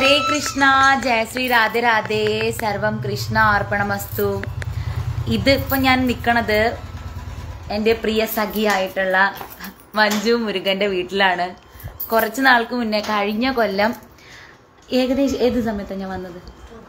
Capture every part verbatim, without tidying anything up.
ഹരേ കൃഷ്ണ, ജയ ശ്രീ രാധേ രാധേ, സർവം കൃഷ്ണ അർപ്പണമസ്തു. ഇതിപ്പോൾ ഞാൻ നിൽക്കണത് എൻ്റെ പ്രിയ സഖിയായിട്ടുള്ള മഞ്ജു മുരുകൻ്റെ വീട്ടിലാണ്. കുറച്ച് നാൾക്ക് മുന്നേ കഴിഞ്ഞ കൊല്ലം ഏകദേശം ഏത് സമയത്താണ് ഞാൻ വന്നത്?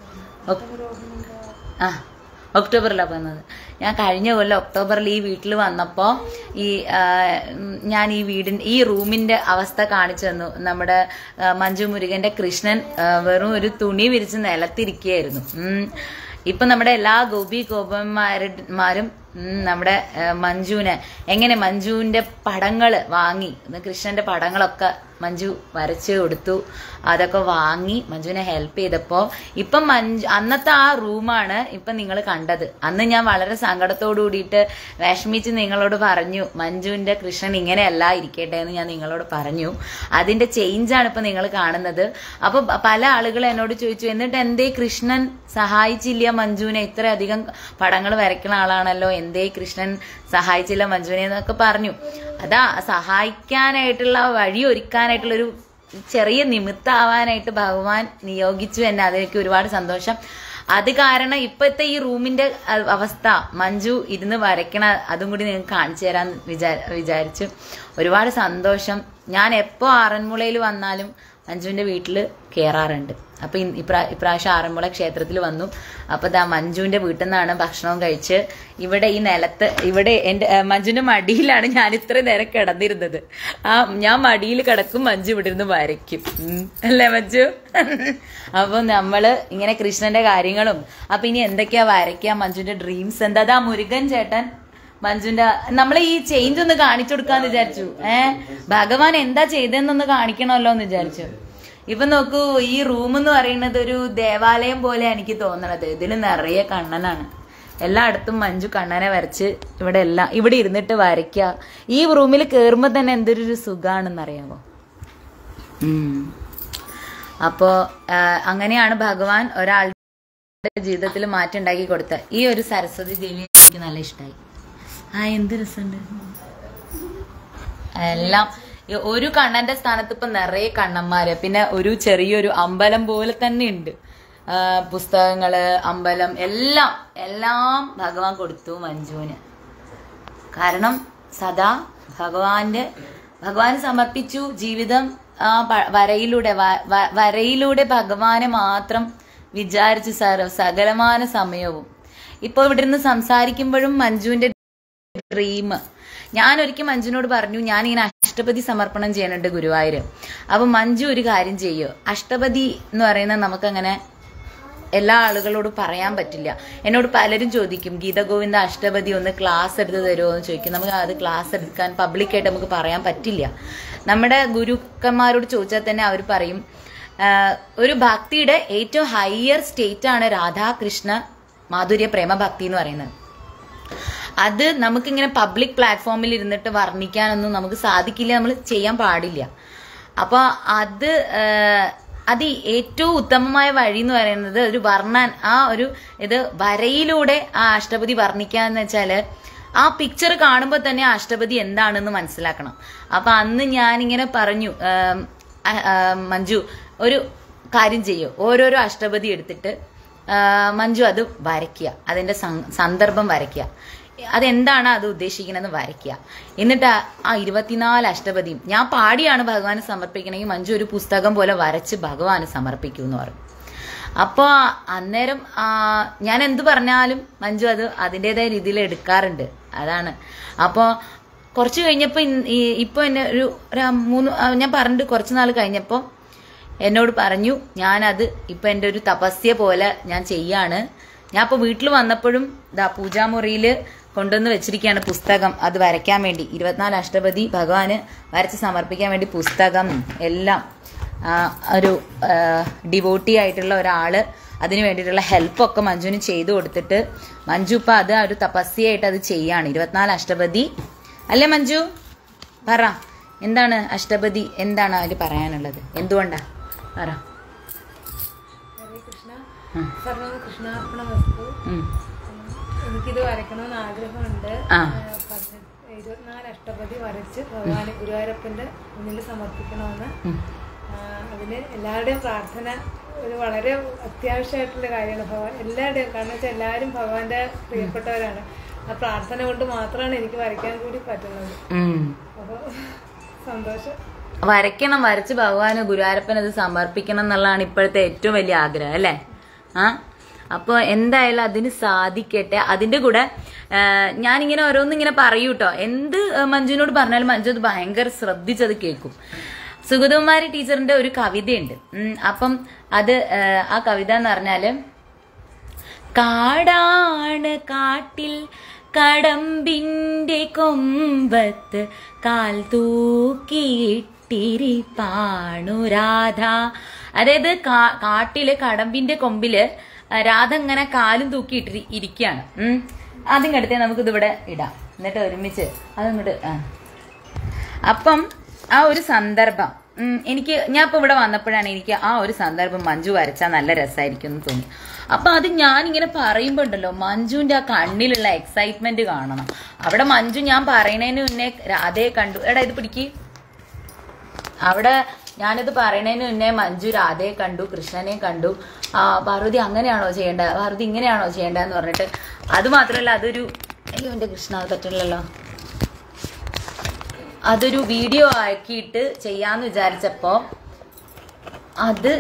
ആ ഒക്ടോബറിലാണ് വന്നത്. ഞാൻ കഴിഞ്ഞ കൊല്ലം ഒക്ടോബറിൽ ഈ വീട്ടിൽ വന്നപ്പോൾ ഈ ഞാൻ ഈ വീടിൻ്റെ ഈ റൂമിൻ്റെ അവസ്ഥ കാണിച്ചു തന്നു. നമ്മുടെ മഞ്ജു മുരുകൻ്റെ കൃഷ്ണൻ വെറും ഒരു തുണി വിരിച്ച് നിലത്തിരിക്കുകയായിരുന്നു. ഇപ്പം നമ്മുടെ എല്ലാ ഗോപി ഗോപന്മാരും നമ്മുടെ മഞ്ജുവിനെ എങ്ങനെ മഞ്ജുവിൻ്റെ പടങ്ങൾ വാങ്ങി, കൃഷ്ണൻ്റെ പടങ്ങളൊക്കെ മഞ്ജു വരച്ച് കൊടുത്തു. അതൊക്കെ വാങ്ങി മഞ്ജുവിനെ ഹെൽപ്പ് ചെയ്തപ്പോൾ ഇപ്പം മഞ്ജു അന്നത്തെ ആ റൂമാണ് ഇപ്പം നിങ്ങൾ കണ്ടത്. അന്ന് ഞാൻ വളരെ സങ്കടത്തോടു കൂടിയിട്ട് വിഷമിച്ച് നിങ്ങളോട് പറഞ്ഞു മഞ്ജുവിൻ്റെ കൃഷ്ണൻ ഇങ്ങനെയല്ല ഇരിക്കട്ടെ എന്ന് ഞാൻ നിങ്ങളോട് പറഞ്ഞു. അതിൻ്റെ ചേഞ്ചാണ് ഇപ്പം നിങ്ങൾ കാണുന്നത്. അപ്പോൾ പല ആളുകൾ എന്നോട് ചോദിച്ചു, എന്നിട്ട് എന്തേ കൃഷ്ണൻ സഹായിച്ചില്ല മഞ്ജുവിനെ? ഇത്രയധികം പടങ്ങൾ വരയ്ക്കുന്ന ആളാണല്ലോ, എന്തേ കൃഷ്ണൻ സഹായിച്ചില്ല മഞ്ജുവിനെ എന്നൊക്കെ പറഞ്ഞു. അതാ സഹായിക്കാനായിട്ടുള്ള വഴി ഒരുക്കാനായിട്ടുള്ളൊരു ചെറിയ നിമിത്താവാനായിട്ട് ഭഗവാൻ നിയോഗിച്ചു എന്നെ. അതെനിക്ക് ഒരുപാട് സന്തോഷം. അത് കാരണം ഇപ്പോഴത്തെ ഈ റൂമിന്റെ അവസ്ഥ മഞ്ജു ഇരുന്ന് വരയ്ക്കണ അതും കൂടി നിങ്ങൾക്ക് കാണിച്ചു തരാൻ വിചാ വിചാരിച്ചു ഒരുപാട് സന്തോഷം. ഞാൻ എപ്പോൾ ആറന്മുളയിൽ വന്നാലും മഞ്ജുവിൻ്റെ വീട്ടിൽ കയറാറുണ്ട്. അപ്പം ഇപ്രാ ഇപ്രാവശ്യം ആറന്മുള ക്ഷേത്രത്തിൽ വന്നു. അപ്പം ദാ മഞ്ജുവിൻ്റെ വീട്ടിൽ നിന്നാണ് ഭക്ഷണവും കഴിച്ച് ഇവിടെ ഈ നിലത്ത് ഇവിടെ എൻ്റെ മഞ്ജുവിൻ്റെ മടിയിലാണ് ഞാൻ ഇത്രയും നേരം കിടന്നിരുന്നത്. ആ ഞാൻ മടിയിൽ കിടക്കും, മഞ്ജു ഇവിടെ ഇരുന്ന് വരയ്ക്കും, അല്ലേ മഞ്ജു? അപ്പം നമ്മൾ ഇങ്ങനെ കൃഷ്ണന്റെ കാര്യങ്ങളും അപ്പം ഇനി എന്തൊക്കെയാ വരയ്ക്കുക, മഞ്ജുവിൻ്റെ ഡ്രീംസ് എന്താ. അതാ മുരുകൻ ചേട്ടൻ മഞ്ജുവിന്റെ നമ്മൾ ഈ ചേഞ്ച് ഒന്ന് കാണിച്ചു കൊടുക്കാന്ന് വിചാരിച്ചു. ഏഹ് ഭഗവാൻ എന്താ ചെയ്തെന്നൊന്ന് കാണിക്കണമല്ലോ എന്ന് വിചാരിച്ചു. ഇപ്പൊ നോക്കൂ, ഈ റൂം എന്ന് പറയുന്നത് ഒരു ദേവാലയം പോലെ എനിക്ക് തോന്നണത്. ഇതിൽ നിറയെ കണ്ണനാണ്. എല്ലായിടത്തും മഞ്ജു കണ്ണനെ വരച്ച് ഇവിടെ എല്ലാം ഇവിടെ ഇരുന്നിട്ട് വരയ്ക്കുക. ഈ റൂമിൽ കയറുമ്പോ തന്നെ എന്തൊരു സുഖാണെന്നറിയാമോ? ഉം അപ്പോ അങ്ങനെയാണ് ഭഗവാൻ ഒരാളുടെ ജീവിതത്തിൽ മാറ്റം ഉണ്ടാക്കി കൊടുത്ത. ഈ ഒരു സരസ്വതി ദേവി എനിക്ക് നല്ല ഇഷ്ടമായി. ആ എന്ത് രസമുണ്ട്. എല്ലാം ഒരു കണ്ണന്റെ സ്ഥാനത്ത് ഇപ്പൊ നിറയെ കണ്ണന്മാര്, പിന്നെ ഒരു ചെറിയൊരു അമ്പലം പോലെ തന്നെ ഉണ്ട്. പുസ്തകങ്ങള്, അമ്പലം, എല്ലാം എല്ലാം ഭഗവാൻ കൊടുത്തു മഞ്ജുവിന്. കാരണം സദാ ഭഗവാന്റെ ഭഗവാന് സമർപ്പിച്ചു ജീവിതം. ആ വരയിലൂടെ വരയിലൂടെ ഭഗവാനെ മാത്രം വിചാരിച്ചു സകലമാന സമയവും. ഇപ്പൊ ഇവിടെ നിന്ന് സംസാരിക്കുമ്പോഴും മഞ്ജുവിന്റെ ഡ്രീം. ഞാൻ ഒരിക്കൽ മഞ്ജുവിനോട് പറഞ്ഞു, ഞാൻ ഇങ്ങനെ അഷ്ടപതി സമർപ്പണം ചെയ്യുന്നുണ്ട് ഗുരുവായൂര്. അപ്പൊ മഞ്ജു ഒരു കാര്യം ചെയ്യോ, അഷ്ടപതി എന്ന് പറയുന്നത് നമുക്കങ്ങനെ എല്ലാ ആളുകളോടും പറയാൻ പറ്റില്ല. എന്നോട് പലരും ചോദിക്കും, ഗീതഗോവിന്ദ അഷ്ടപതി ഒന്ന് ക്ലാസ് എടുത്ത് തരുമോ എന്ന് ചോദിക്കും. നമുക്ക് അത് ക്ലാസ് എടുക്കാൻ പബ്ലിക്കായിട്ട് നമുക്ക് പറയാൻ പറ്റില്ല. നമ്മുടെ ഗുരുക്കന്മാരോട് ചോദിച്ചാൽ തന്നെ അവർ പറയും ഒരു ഭക്തിയുടെ ഏറ്റവും ഹയർ സ്റ്റേറ്റ് ആണ് രാധാകൃഷ്ണ മാധുര്യ പ്രേമ ഭക്തി എന്ന് പറയുന്നത്. അത് നമുക്കിങ്ങനെ പബ്ലിക് പ്ലാറ്റ്ഫോമിൽ ഇരുന്നിട്ട് വർണ്ണിക്കാനൊന്നും നമുക്ക് സാധിക്കില്ല, നമ്മൾ ചെയ്യാൻ പാടില്ല. അപ്പൊ അത് അത് ഏറ്റവും ഉത്തമമായ വഴി എന്ന് പറയുന്നത് ഒരു വർണ്ണാൻ ആ ഒരു ഇത് വരയിലൂടെ ആ അഷ്ടപതി വർണ്ണിക്കാന്ന് വെച്ചാല് ആ പിക്ചർ കാണുമ്പോൾ തന്നെ ആ അഷ്ടപതി എന്താണെന്ന് മനസ്സിലാക്കണം. അപ്പൊ അന്ന് ഞാനിങ്ങനെ പറഞ്ഞു, മഞ്ജു ഒരു കാര്യം ചെയ്യൂ, ഓരോരോ അഷ്ടപതി എടുത്തിട്ട് മഞ്ജു അത് വരയ്ക്കുക, അതിന്റെ സന്ദർഭം വരയ്ക്കുക, അതെന്താണ് അത് ഉദ്ദേശിക്കണമെന്ന് വരയ്ക്കുക. എന്നിട്ട് ആ ഇരുപത്തിനാല് അഷ്ടപതിയും ഞാൻ പാടിയാണ് ഭഗവാന് സമർപ്പിക്കണമെങ്കിൽ മഞ്ജു ഒരു പുസ്തകം പോലെ വരച്ച് ഭഗവാന് സമർപ്പിക്കൂ എന്ന് പറയും. അപ്പോൾ അന്നേരം ഞാൻ എന്ത് പറഞ്ഞാലും മഞ്ജു അത് അതിൻ്റെതായ രീതിയിൽ എടുക്കാറുണ്ട്. അതാണ്. അപ്പോൾ കുറച്ച് കഴിഞ്ഞപ്പോൾ ഇപ്പോൾ എന്നെ ഒരു മൂന്ന് ഞാൻ പറഞ്ഞിട്ട് കുറച്ച് നാൾ കഴിഞ്ഞപ്പോൾ എന്നോട് പറഞ്ഞു, ഞാനത് ഇപ്പം എൻ്റെ ഒരു തപസ്യ പോലെ ഞാൻ ചെയ്യാണ്. ഞാൻ ഇപ്പോൾ വീട്ടിൽ വന്നപ്പോഴും ദാ പൂജാമുറിയിൽ കൊണ്ടുവന്ന് വെച്ചിരിക്കുകയാണ് പുസ്തകം, അത് വരയ്ക്കാൻ വേണ്ടി. ഇരുപത്തിനാല് അഷ്ടപതി ഭഗവാന് വരച്ച് സമർപ്പിക്കാൻ വേണ്ടി പുസ്തകം എല്ലാം. ഒരു ഡിവോട്ടി ആയിട്ടുള്ള ഒരാള് അതിന് വേണ്ടിയിട്ടുള്ള ഹെൽപ്പൊക്കെ മഞ്ജുവിന് ചെയ്തു കൊടുത്തിട്ട് മഞ്ജു ഇപ്പം അത് ഒരു തപസ്യയായിട്ട് അത് ചെയ്യാണ്. ഇരുപത്തിനാല് അഷ്ടപതി അല്ലേ മഞ്ജു? പറ, എന്താണ് അഷ്ടപതി, എന്താണ് അതിൽ പറയാനുള്ളത്, എന്തുകൊണ്ടാ പറ. എനിക്കിത് വരയ്ക്കണമെന്ന് ആഗ്രഹമുണ്ട്. ഇരുപത്തിനാല് അഷ്ടപതി വരച്ച് ഭഗവാന് ഗുരുവായൂരപ്പന്റെ മുന്നിൽ സമർപ്പിക്കണമെന്ന്. അതിന് എല്ലാവരുടെയും പ്രാർത്ഥന ഒരു വളരെ അത്യാവശ്യമായിട്ടുള്ള കാര്യമാണ് ഭഗവാൻ എല്ലാവരുടെയും. കാരണം വെച്ചാൽ എല്ലാവരും ഭഗവാന്റെ പ്രിയപ്പെട്ടവരാണ്. ആ പ്രാർത്ഥന കൊണ്ട് മാത്രമാണ് എനിക്ക് വരയ്ക്കാൻ കൂടി പറ്റുന്നത്. അപ്പോൾ സന്തോഷം. വരയ്ക്കണം, വരച്ച് ഭഗവാന് ഗുരുവായൂരപ്പൻ അത് സമർപ്പിക്കണം എന്നുള്ളതാണ് ഇപ്പോഴത്തെ ഏറ്റവും വലിയ ആഗ്രഹം അല്ലേ? ആ അപ്പോൾ എന്തായാലും അതിന് സാധിക്കട്ടെ. അതിന്റെ കൂടെ ഞാനിങ്ങനെ ഓരോന്നിങ്ങനെ പറയൂ കേട്ടോ. എന്ത് മഞ്ജുവിനോട് പറഞ്ഞാലും മഞ്ജു അത് ഭയങ്കര ശ്രദ്ധിച്ചത് കേൾക്കും. സുഗതകുമാരി ടീച്ചറിന്റെ ഒരു കവിതയുണ്ട്. അപ്പം അത് ആ കവിത എന്ന് പറഞ്ഞാല്, കാടാണ് കാട്ടിൽ കടമ്പിന്റെ കൊമ്പത്ത് കാൽ തൂക്കിയിട്ടിരിപ്പാണു രാധ. അതായത് കാട്ടില് കടമ്പിന്റെ കൊമ്പില് രാധ ഇങ്ങനെ കാലും തൂക്കിയിട്ടി ഇരിക്കുകയാണ്. ഉം ആദ്യം കടുത്തേ നമുക്ക് ഇതിവിടെ ഇടാം, എന്നിട്ട് ഒരുമിച്ച് അതങ്ങോട്ട്. അപ്പം ആ ഒരു സന്ദർഭം എനിക്ക് ഞാൻ ഇപ്പൊ ഇവിടെ വന്നപ്പോഴാണ് എനിക്ക് ആ ഒരു സന്ദർഭം മഞ്ജു വരച്ചാൽ നല്ല രസമായിരിക്കും എന്ന് തോന്നി. അപ്പൊ അത് ഞാനിങ്ങനെ പറയുമ്പോ ഉണ്ടല്ലോ മഞ്ജുവിന്റെ ആ കണ്ണിലുള്ള എക്സൈറ്റ്മെന്റ് കാണണം. അവിടെ മഞ്ജു ഞാൻ പറയണതിന് മുന്നേ രാധയെ കണ്ടു. എടാ ഇത് പിടിക്ക്. അവിടെ ഞാനിത് പറയണതിന് മുന്നേ മഞ്ജു രാധയെ കണ്ടു, കൃഷ്ണനെ കണ്ടു. ആ പാർവതി അങ്ങനെയാണോ ചെയ്യേണ്ടത്, പാർവതി ഇങ്ങനെയാണോ ചെയ്യേണ്ടതെന്ന് പറഞ്ഞിട്ട്. അത് മാത്രമല്ല അതൊരു അയ്യോ എന്റെ കൃഷ്ണ അത് പറ്റില്ലല്ലോ, അതൊരു വീഡിയോ ആക്കിയിട്ട് ചെയ്യാന്ന് വിചാരിച്ചപ്പോ അത്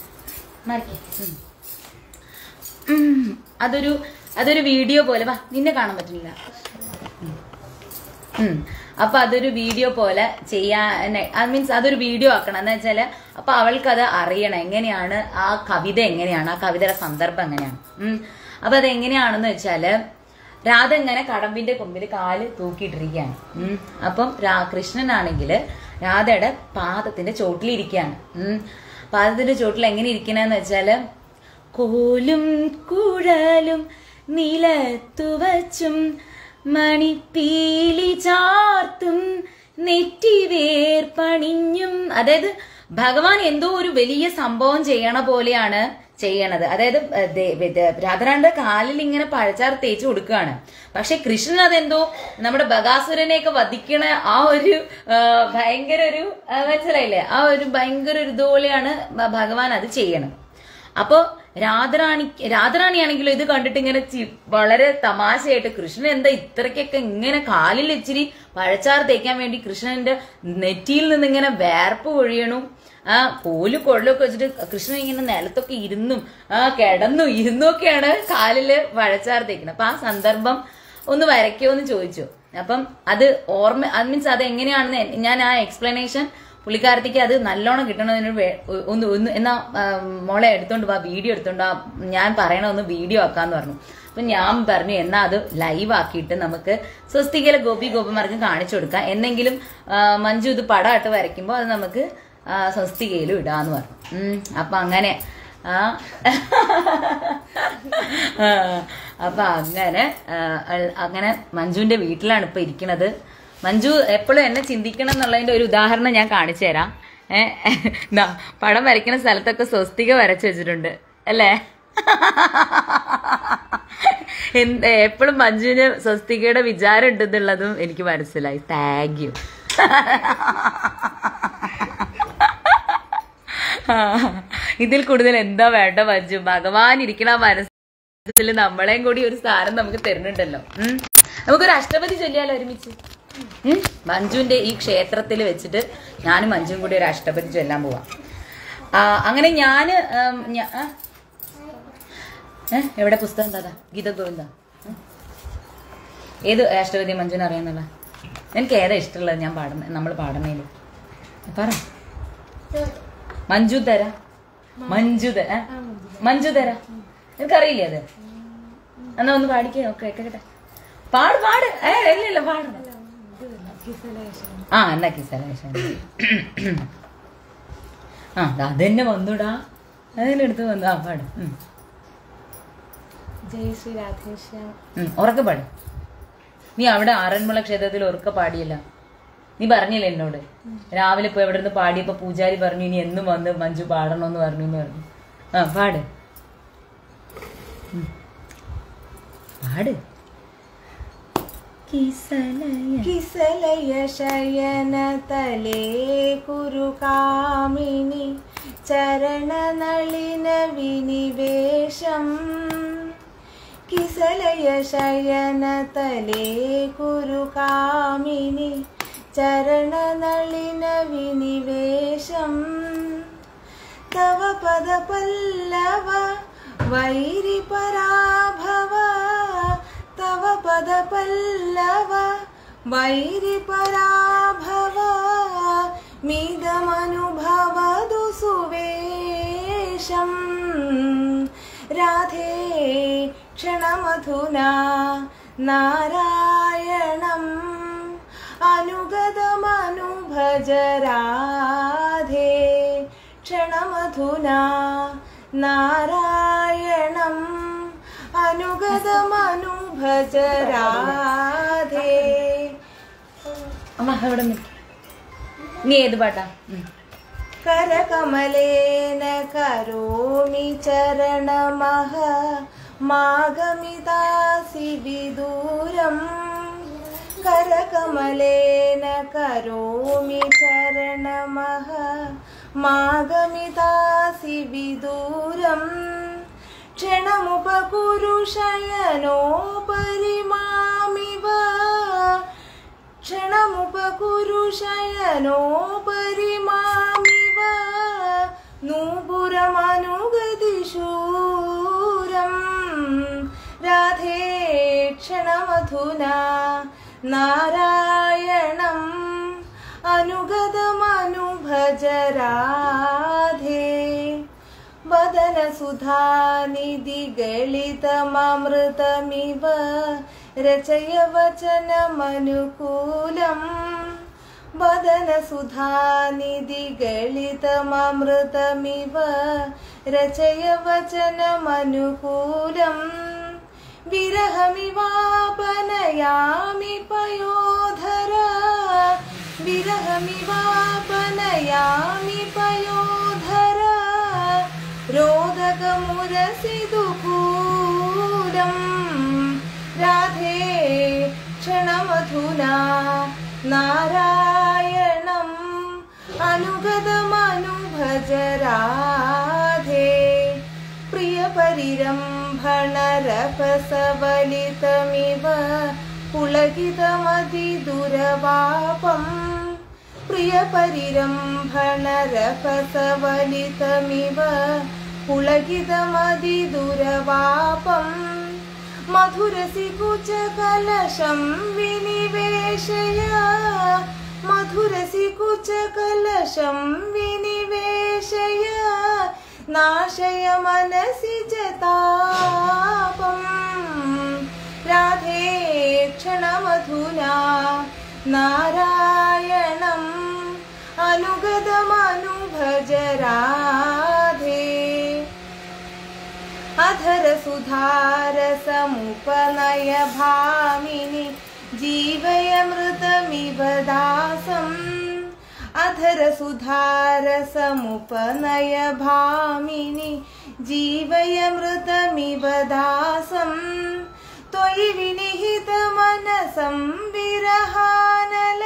അതൊരു അതൊരു വീഡിയോ പോലെ വാ നിന്നെ കാണാൻ പറ്റില്ല. ഉം അപ്പൊ അതൊരു വീഡിയോ പോലെ ചെയ്യാൻ മീൻസ് അതൊരു വീഡിയോ ആക്കണം എന്ന് വെച്ചാല് അപ്പൊ അവൾക്കത് അറിയണം എങ്ങനെയാണ് ആ കവിത, എങ്ങനെയാണ് ആ കവിതയുടെ സന്ദർഭം എങ്ങനെയാണ്. ഉം അപ്പൊ അതെങ്ങനെയാണെന്ന് വെച്ചാല് രാധ ഇങ്ങനെ കടമ്പിന്റെ കൊമ്പിൽ കാല് തൂക്കിയിട്ടിരിക്കുകയാണ്. ഉം അപ്പം രാ കൃഷ്ണനാണെങ്കില് രാധയുടെ പാദത്തിന്റെ ചോട്ടിലിരിക്കുകയാണ്. ഉം പാദത്തിന്റെ ചോട്ടിൽ എങ്ങനെ ഇരിക്കണെന്ന് വെച്ചാല്, കോലും കുഴലും നിലത്തു വച്ചും മണിപ്പീലി ചാർത്തും നെറ്റിവേർ പണിഞ്ഞും. അതായത് ഭഗവാൻ എന്തോ ഒരു വലിയ സംഭവം ചെയ്യണ പോലെയാണ് ചെയ്യണത്. അതായത് രാധാരാണിന്റെ കാലിൽ ഇങ്ങനെ പഴച്ചാർ തേച്ച് കൊടുക്കുകയാണ്. പക്ഷെ കൃഷ്ണൻ അതെന്തോ നമ്മുടെ ബകാസുരനെയൊക്കെ വധിക്കണ ആ ഒരു ഭയങ്കര ഒരു മനസ്സിലായില്ലേ, ആ ഒരു ഭയങ്കര ഒരു ഇതുപോലെയാണ് ഭഗവാൻ അത് ചെയ്യണം. അപ്പോ രാധാറാണി രാധാറാണിയാണെങ്കിലും ഇത് കണ്ടിട്ട് ഇങ്ങനെ വളരെ തമാശയായിട്ട് കൃഷ്ണൻ എന്താ ഇത്രയ്ക്കൊക്കെ ഇങ്ങനെ കാലിൽ ഇച്ചിരി പഴച്ചാറ് തേക്കാൻ വേണ്ടി കൃഷ്ണന്റെ നെറ്റിയിൽ നിന്ന് ഇങ്ങനെ വേർപ്പ് പൊഴിയണു. ആ കോല് കൊള്ളൊക്കെ വെച്ചിട്ട് കൃഷ്ണൻ ഇങ്ങനെ നിലത്തൊക്കെ ഇരുന്നും ആ കിടന്നും ഇരുന്നൊക്കെയാണ് കാലില് പഴച്ചാറ് തേക്കുന്നത്. അപ്പൊ ആ സന്ദർഭം ഒന്ന് വരയ്ക്കോ എന്ന് ചോദിച്ചു. അപ്പം അത് ഓർമ്മ അത് മീൻസ് അത് എങ്ങനെയാണെന്ന് ഞാൻ ആ എക്സ്പ്ലനേഷൻ പുള്ളിക്കാരത്തേക്ക് അത് നല്ലോണം കിട്ടണതിന് ഒന്ന് ഒന്ന് എന്നാ മോളെ എടുത്തോണ്ട് വാ, വീഡിയോ എടുത്തോണ്ട് വാ, ഞാൻ പറയണ ഒന്ന് വീഡിയോ ആക്കാന്ന് പറഞ്ഞു. അപ്പൊ ഞാൻ പറഞ്ഞു എന്നാ അത് ലൈവ് ആക്കിയിട്ട് നമുക്ക് സ്വസ്തികയിലെ ഗോപി ഗോപന്മാർക്ക് കാണിച്ചു കൊടുക്കാം, എന്നെങ്കിലും മഞ്ജു ഇത് പടമായിട്ട് വരയ്ക്കുമ്പോൾ അത് നമുക്ക് സ്വസ്തികയിലും ഇടാന്ന് പറഞ്ഞു. ഉം അപ്പൊ അങ്ങനെ ആ അപ്പൊ അങ്ങനെ അങ്ങനെ മഞ്ജുവിന്റെ വീട്ടിലാണ് ഇപ്പൊ ഇരിക്കണത്. മഞ്ജു എപ്പോഴും എന്നെ ചിന്തിക്കണം എന്നുള്ളതിന്റെ ഒരു ഉദാഹരണം ഞാൻ കാണിച്ചു തരാം. ഏഹ് പടം വരയ്ക്കുന്ന സ്ഥലത്തൊക്കെ സ്വസ്തിക വരച്ചു വെച്ചിട്ടുണ്ട് അല്ലേ? എപ്പോഴും മഞ്ജുവിന് സ്വസ്തികയുടെ വിചാരം ഉണ്ടെന്നുള്ളതും എനിക്ക് മനസ്സിലായി. Thank you. ഇതിൽ കൂടുതൽ എന്താ വേണ്ട മഞ്ജു? ഭഗവാൻ ഇരിക്കണ മനസ്സിൽ നമ്മളെയും കൂടി ഒരു സ്ഥാനം നമുക്ക് തരുന്നുണ്ടല്ലോ. ഉം നമുക്കൊരു അഷ്ടപതി ചൊല്ലിയാലോ ഒരുമിച്ച്? ഉം മഞ്ജുവിന്റെ ഈ ക്ഷേത്രത്തിൽ വെച്ചിട്ട് ഞാനും മഞ്ജുവും കൂടി ഒരു അഷ്ടപതി ചൊല്ലാൻ പോവാം. അങ്ങനെ ഞാന് ഏഹ് എവിടെ പുസ്തകം എന്താ? ഗീത ഗോവിന്ദ. ഏത് അഷ്ടപതി മഞ്ജുവിനെ അറിയാന്നുള്ള? എനിക്ക് ഏതാ ഇഷ്ടമുള്ളത് ഞാൻ പാടുന്ന നമ്മൾ പാടണേല് പറ. മഞ്ജുധര മഞ്ജുധര മഞ്ജുധര എനിക്കറിയില്ലേ അത്? എന്നാ ഒന്ന് പാടിക്കേ. ഓക്കെ കേട്ടെ പാട് പാട്. ഏ ഇല്ല പാട്. ആ എന്നാ കിസലേഷൻ. ആ അതെന്നെ വന്നുടാ, അതിനെടുത്ത് വന്നു. ആ പാട്. ജയ് ശ്രീ രാധേശ്യാം. ഉറക്കെ പാട്. നീ അവിടെ ആറന്മുള ക്ഷേത്രത്തിൽ ഉറക്കെ പാടിയല്ല, നീ പറഞ്ഞില്ലേ എന്നോട്? രാവിലെ ഇപ്പൊ എവിടെ നിന്ന് പാടിയപ്പോ പൂജാരി പറഞ്ഞു ഇനി എന്നും വന്ന് മഞ്ജു പാടണോന്ന് പറഞ്ഞു എന്ന് പറഞ്ഞു. ആ പാട് പാട്. കിസലയ ശയന തലേ കുരു കാമിനി ചരണനളിന വിനിവേശം കിസലയ ശയനതലേ കുരുകാമിനി ചരണനളിന വിനിവേശം തവ പദപല്ലവ വൈരിപരാഭവ തവ പദപല്ലവ വൈരിപരാഭവ മിതമനുഭവതു സുവേശം രാധേ ക്ഷണമധുനാ നാരായണം അനുഗതമനുഭജ രാധേ ക്ഷണമധുനാ നാരായണം അനുഗതമനുഭജ രാധേ. അമ്മ അവിടെ നിൽക്ക്. നീ ഏത് പാട്ടാ? കരകമലേന കരോമി ചരണമഹ മാഗമിതാസി വിദൂരം കരകമലേന കരോമി ചരണമഹ മാഗമിതാസി വിദൂരം ക്ഷണമുപകുരു ശയനോപരി മാമിവ ക്ഷണമുപകുരു ശയനോപരി മാമിവ നൂപുരമനുഗതിശൂരം രാധേ ക്ഷണമധുനാ നാരായണം അനുഗതമനുഭജ രാധേ വദന സുധാനിധി ഗളിതമമൃതമിവ രചയ വചനമനുകൂലം വദന സുധാനിധി ഗളിതമമൃതമിവ രചയ വചനമനുകൂലം വിരഹമിവാപനയാമി പയോധര വിരഹമിവാപനയാമി പയോധര രോദകമുരസിദുകൂലം രാധേ ക്ഷണമധുനാ നാരായണം അനുഗതമനുഭജ രാധേ പ്രിയപരിരംഭണരപസവലിതമിവ പുളകിതമതിദുരവാപം പ്രിയപരിരംഭണരപസവലിതമിവ പുളകിതമതിദുരവാപം മധുരസികുചകലശം വിനിവേശയ മധുരസികുചകലശം വിനിവേശയ നാശയ മനസി ജതാപം രാധേ ക്ഷണമധുനാ നാരായണം അനുഗതമനുഭജ രാധേ അധര സുധാരസമുപനയ ഭാമിനി ജീവയമൃതമിവ ദാസം അധര സുധാരസമുപനയ ഭാമിനി ജീവയമൃതമിവ ദാസം ത്വയി വിനിഹിത മനസം വിരഹാനല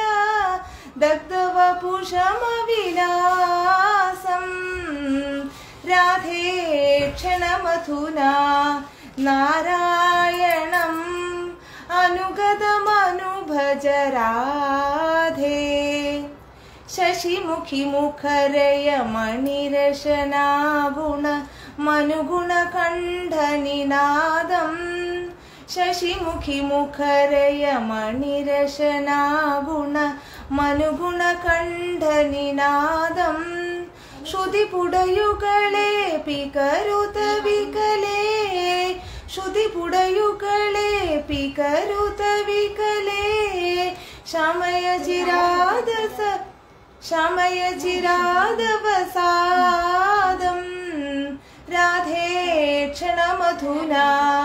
ദഗ്ധവപുഷമവിലാസം രാധേ ക്ഷണമധുനാ നാരായണം അനുഗതമനുഭജ രാധേ ശശിമുഖി മുഖരയ മണിരശനാഗുണ മനുഗുണ കണ്ഠനിനാദം ശശിമുഖി മുഖരയ മണിരശനാഗുണ മനുഗുണ കണ്ഠനിനാദം ശ്രുതി പുടയുകളെ പികരുത വികലേ ശ്രുതി പുടയുകളെ പികരുത വികലേ ശമയ ജിരാദസ ശമയ ജിരാദവസാദം രാധേ ക്ഷണമധുനാ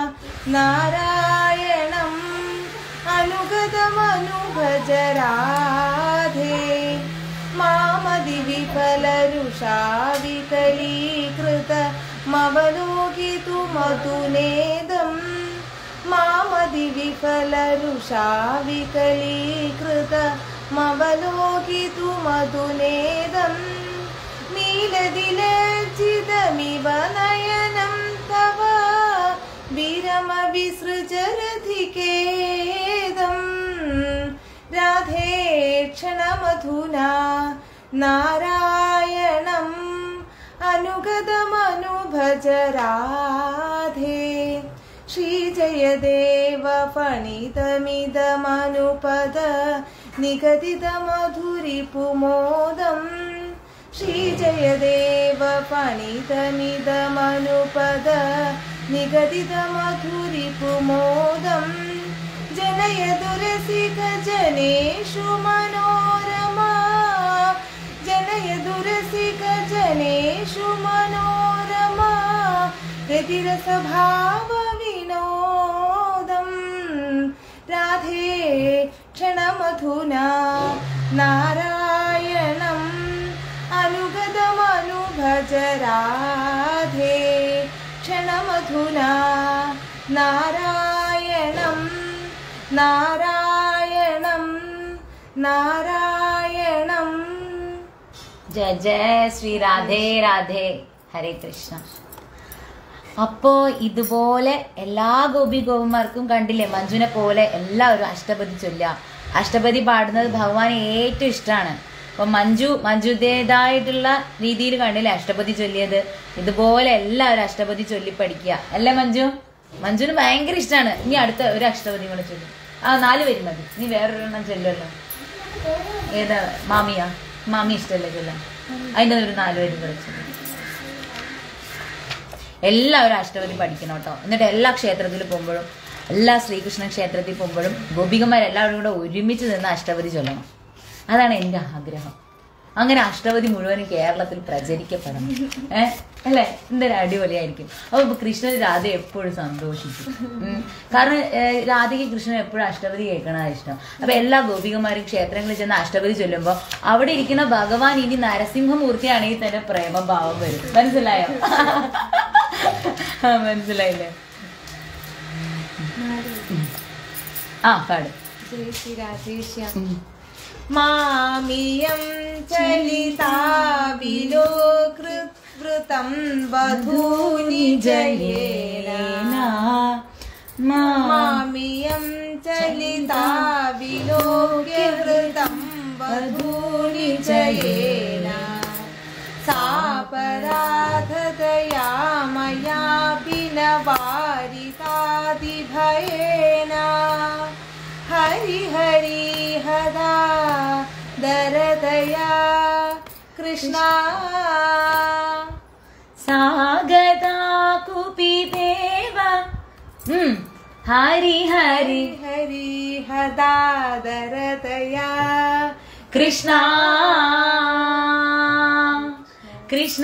നാരായണം അനുഗതമനുഭജ രാധേ മാമതി വിഫലരുഷാ വികലീകൃത മവലോകിതു മധുനേദം മാമതി വിഫലരുഷാ വികലീകൃത മവലോകിതു മധുനേദം നീലദിലേ नीलमिव नयनं तव विरमविसृजरधिकेदम् राधे क्षणमधुना नारायणम् अनुगतमनुभज राधे श्रीजयदेव फणितमिदमनुपद निगदितमधुरिपुमोदम् श्रीजयदेव फणितमिदमनुपद निगदितमधुरिपुमोदम् जनयदुरसिक जनेषु मनोरमा जनयदुरसिक जनेषु मनोरमा रतिरसभाव विनोदम् राधे क्षणमधुना नारायणम् अनुगतमनुभज राधे क्षणमधुना नारायणम् नारायणम् नारायणम् ജയ ജയ ശ്രീ രാധേ രാധേ ഹരേ കൃഷ്ണ. അപ്പോ ഇതുപോലെ എല്ലാ ഗോപി ഗോപന്മാർക്കും കണ്ടില്ലേ, മഞ്ജുനെ പോലെ എല്ലാവരും അഷ്ടപതി ചൊല്ലുക. അഷ്ടപതി പാടുന്നത് ഭഗവാന് ഏറ്റവും ഇഷ്ടമാണ്. അപ്പൊ മഞ്ജു മഞ്ജുടേതായിട്ടുള്ള രീതിയിൽ കണ്ടില്ലേ അഷ്ടപതി ചൊല്ലിയത്. ഇതുപോലെ എല്ലാവരും അഷ്ടപതി ചൊല്ലി പഠിക്കുക അല്ലേ മഞ്ജു? മഞ്ജുന് ഭയങ്കര ഇഷ്ടമാണ്. ഇനി അടുത്ത ഒരു അഷ്ടപതി കൂടെ ചൊല്ലും. ആ നാല് പേര് മതി. നീ വേറൊരെണ്ണം ചൊല്ലുമല്ലോ. ഏതാ? മാമിയാ? മാമി ഇഷ്ടമല്ലേ ചൊല്ലാൻ? അതിൻ്റെ ഒരു നാല് പേരും കൂടെ ചൊല്ലും. എല്ലാവരും അഷ്ടപതി പഠിക്കണം കേട്ടോ. എന്നിട്ട് എല്ലാ ക്ഷേത്രത്തിൽ പോകുമ്പോഴും എല്ലാ ശ്രീകൃഷ്ണ ക്ഷേത്രത്തിൽ പോകുമ്പോഴും ഗോപികന്മാരെല്ലാവരും കൂടെ ഒരുമിച്ച് നിന്ന് അഷ്ടപതി ചൊല്ലണം. അതാണ് എൻ്റെ ആഗ്രഹം. അങ്ങനെ അഷ്ടപതി മുഴുവനും കേരളത്തിൽ പ്രചരിക്കപ്പെടണം. ഏഹ് അല്ലേ? എന്തൊരു അടിപൊളിയായിരിക്കും. അപ്പൊ കൃഷ്ണൻ രാധ എപ്പോഴും സന്തോഷിക്കും. കാരണം രാധയ്ക്ക് കൃഷ്ണൻ എപ്പോഴും അഷ്ടപതി കേൾക്കണതാണ് ഇഷ്ടം. അപ്പൊ എല്ലാ ഗോപികമാരും ക്ഷേത്രങ്ങളിൽ ചെന്ന് അഷ്ടപതി ചൊല്ലുമ്പോൾ അവിടെ ഇരിക്കുന്ന ഭഗവാൻ ഇനി നരസിംഹമൂർത്തിയാണെങ്കിൽ തന്നെ പ്രേമഭാവം വരും. മനസ്സിലായോ? മനസ്സിലായില്ലേ? ആ പാട്. ശ്രീ ശ്രീ രാധേശ്യാം മാമിയം ചലിതാ വിലോകൃതം വധൂനി ജയേന മാമിയം ചലിതാ വിലോകൃതം വധൂനി ജയേന സാപരാധതയാ മയാ വിനവാരിതാദിഭയേന ഹരി ഹരി ഹദാ ദരദയാ കൃഷ്ണ സാഗതാ കുപിദേവ ഹരി ഹരി ഹരി ഹദാ ദരദയാ കൃഷ്ണ കൃഷ്ണ.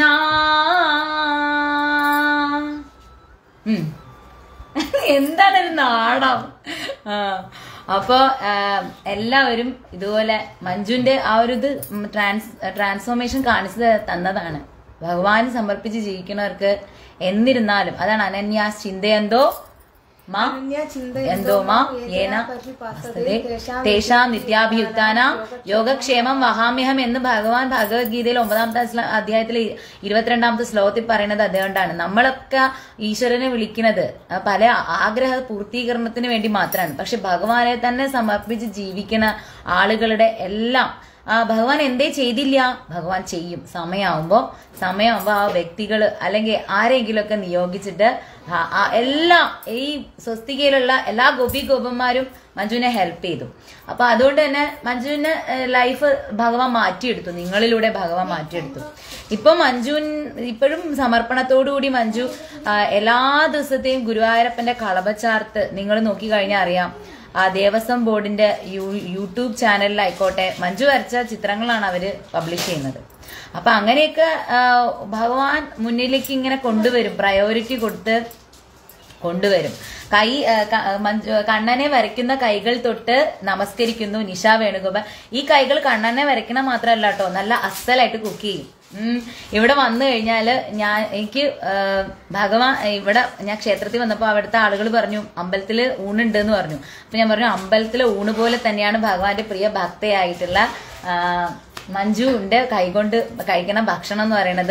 എന്താണ് ഒരു നാടം. ആ അപ്പൊ എല്ലാവരും ഇതുപോലെ മഞ്ജുവിന്റെ ആ ഒരു ഇത് ട്രാൻസ് ട്രാൻസ്ഫോർമേഷൻ കാണിച്ചു തന്നതാണ്. ഭഗവാന് സമർപ്പിച്ച് ജീവിക്കുന്നവർക്ക് എന്നിരുന്നാലും അതാണ് അനന്യാസ് ചിന്തയന്തോ മാ എന്തോ മാ യേന തേഷാം നിത്യാഭിയുക്താനാം യോഗക്ഷേമം വഹാമ്യഹം എന്ന് ഭഗവാൻ ഭഗവത്ഗീതയിൽ ഒമ്പതാമത്തെ അധ്യായത്തിൽ ഇരുപത്തിരണ്ടാമത്തെ ശ്ലോകത്തിൽ പറയുന്നത് അതുകൊണ്ടാണ്. നമ്മളൊക്കെ ഈശ്വരനെ വിളിക്കുന്നത് പല ആഗ്രഹ പൂർത്തീകരണത്തിന് വേണ്ടി മാത്രമാണ്. പക്ഷെ ഭഗവാനെ തന്നെ സമർപ്പിച്ച് ജീവിക്കുന്ന ആളുകളുടെ എല്ലാം ആ ഭഗവാൻ എന്തേ ചെയ്തില്ല, ഭഗവാൻ ചെയ്യും. സമയമാകുമ്പോ സമയമാകുമ്പോ ആ വ്യക്തികള് അല്ലെങ്കിൽ ആരെങ്കിലുമൊക്കെ നിയോഗിച്ചിട്ട് എല്ലാം ഈ സ്വസ്തികയിലുള്ള എല്ലാ ഗോപി ഗോപന്മാരും മഞ്ജുവിനെ ഹെൽപ്പ് ചെയ്തു. അപ്പൊ അതുകൊണ്ട് തന്നെ മഞ്ജുവിന് ലൈഫ് ഭഗവാൻ മാറ്റിയെടുത്തു, നിങ്ങളിലൂടെ ഭഗവാൻ മാറ്റിയെടുത്തു. ഇപ്പൊ മഞ്ജുവിൻ ഇപ്പോഴും സമർപ്പണത്തോടുകൂടി മഞ്ജു എല്ലാ ദിവസത്തെയും ഗുരുവായൂരപ്പന്റെ കളഭച്ചാർത്ത് നിങ്ങൾ നോക്കി കഴിഞ്ഞാൽ അറിയാം. ആ ദേവസ്വം ബോർഡിന്റെ യൂ യൂട്യൂബ് ചാനലിലായിക്കോട്ടെ മഞ്ജു വരച്ച ചിത്രങ്ങളാണ് അവര് പബ്ലിഷ് ചെയ്യുന്നത്. അപ്പൊ അങ്ങനെയൊക്കെ ഭഗവാൻ മുന്നിലേക്ക് ഇങ്ങനെ കൊണ്ടുവരും, പ്രയോറിറ്റി കൊടുത്ത് കൊണ്ടുവരും. കൈ കണ്ണനെ വരയ്ക്കുന്ന കൈകൾ തൊട്ട് നമസ്കരിക്കുന്നു നിഷ വേണുഗോപാൽ. ഈ കൈകൾ കണ്ണനെ വരയ്ക്കണ മാത്രമല്ല കേട്ടോ, നല്ല അസലായിട്ട് കുക്ക് ചെയ്യും. ഉം ഇവിടെ വന്നു കഴിഞ്ഞാല് ഞാൻ എനിക്ക് ഭഗവാൻ ഇവിടെ ഞാൻ ക്ഷേത്രത്തിൽ വന്നപ്പോൾ അവിടുത്തെ ആളുകൾ പറഞ്ഞു അമ്പലത്തില് ഊണുണ്ട് എന്ന് പറഞ്ഞു. അപ്പൊ ഞാൻ പറഞ്ഞു അമ്പലത്തിലെ ഊണ് പോലെ തന്നെയാണ് ഭഗവാന്റെ പ്രിയ ഭക്തയായിട്ടുള്ള മഞ്ജുവിന്റെ കൈകൊണ്ട് കഴിക്കണ ഭക്ഷണം എന്ന് പറയുന്നത്.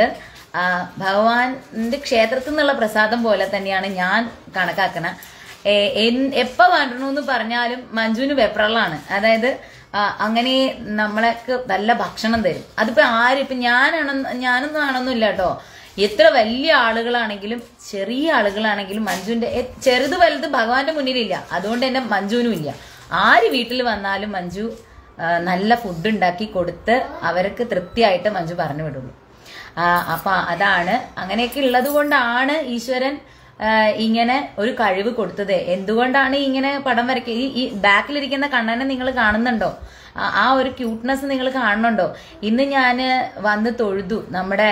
ആ ഭഗവാന്റെ ക്ഷേത്രത്തിൽ നിന്നുള്ള പ്രസാദം പോലെ തന്നെയാണ് ഞാൻ കണക്കാക്കണ. എപ്പോ വരണമെന്ന് പറഞ്ഞാലും മഞ്ജുവിന് വെപ്രളാണ്. അതായത് അങ്ങനെ നമ്മളൊക്കെ നല്ല ഭക്ഷണം തരും. അതിപ്പോ ആരും ഇപ്പൊ ഞാനാണെന്ന് ഞാനൊന്നും ആണെന്നില്ല കേട്ടോ. എത്ര വലിയ ആളുകളാണെങ്കിലും ചെറിയ ആളുകളാണെങ്കിലും മഞ്ജുവിന്റെ ചെറുത് വലുത് ഭഗവാന്റെ മുന്നിലില്ല. അതുകൊണ്ട് തന്നെ മഞ്ജുവിനും ഇല്ല. ആര് വീട്ടിൽ വന്നാലും മഞ്ജു നല്ല ഫുഡ് ഉണ്ടാക്കി കൊടുത്ത് അവർക്ക് തൃപ്തിയായിട്ട് മഞ്ജു പറഞ്ഞു വിടുള്ളൂ. അപ്പൊ അതാണ് അങ്ങനെയൊക്കെ ഉള്ളത് കൊണ്ടാണ് ഈശ്വരൻ ഇങ്ങനെ ഒരു കഴിവ് കൊടുത്തത്. എന്തുകൊണ്ടാണ് ഇങ്ങനെ പടം വരയ്ക്കുക? ഈ ഈ ബാക്കിലിരിക്കുന്ന കണ്ണനെ നിങ്ങൾ കാണുന്നുണ്ടോ? ആ ഒരു ക്യൂട്ട്നെസ് നിങ്ങൾ കാണുന്നുണ്ടോ? ഇന്ന് ഞാൻ വന്ന് തൊഴുതു നമ്മുടെ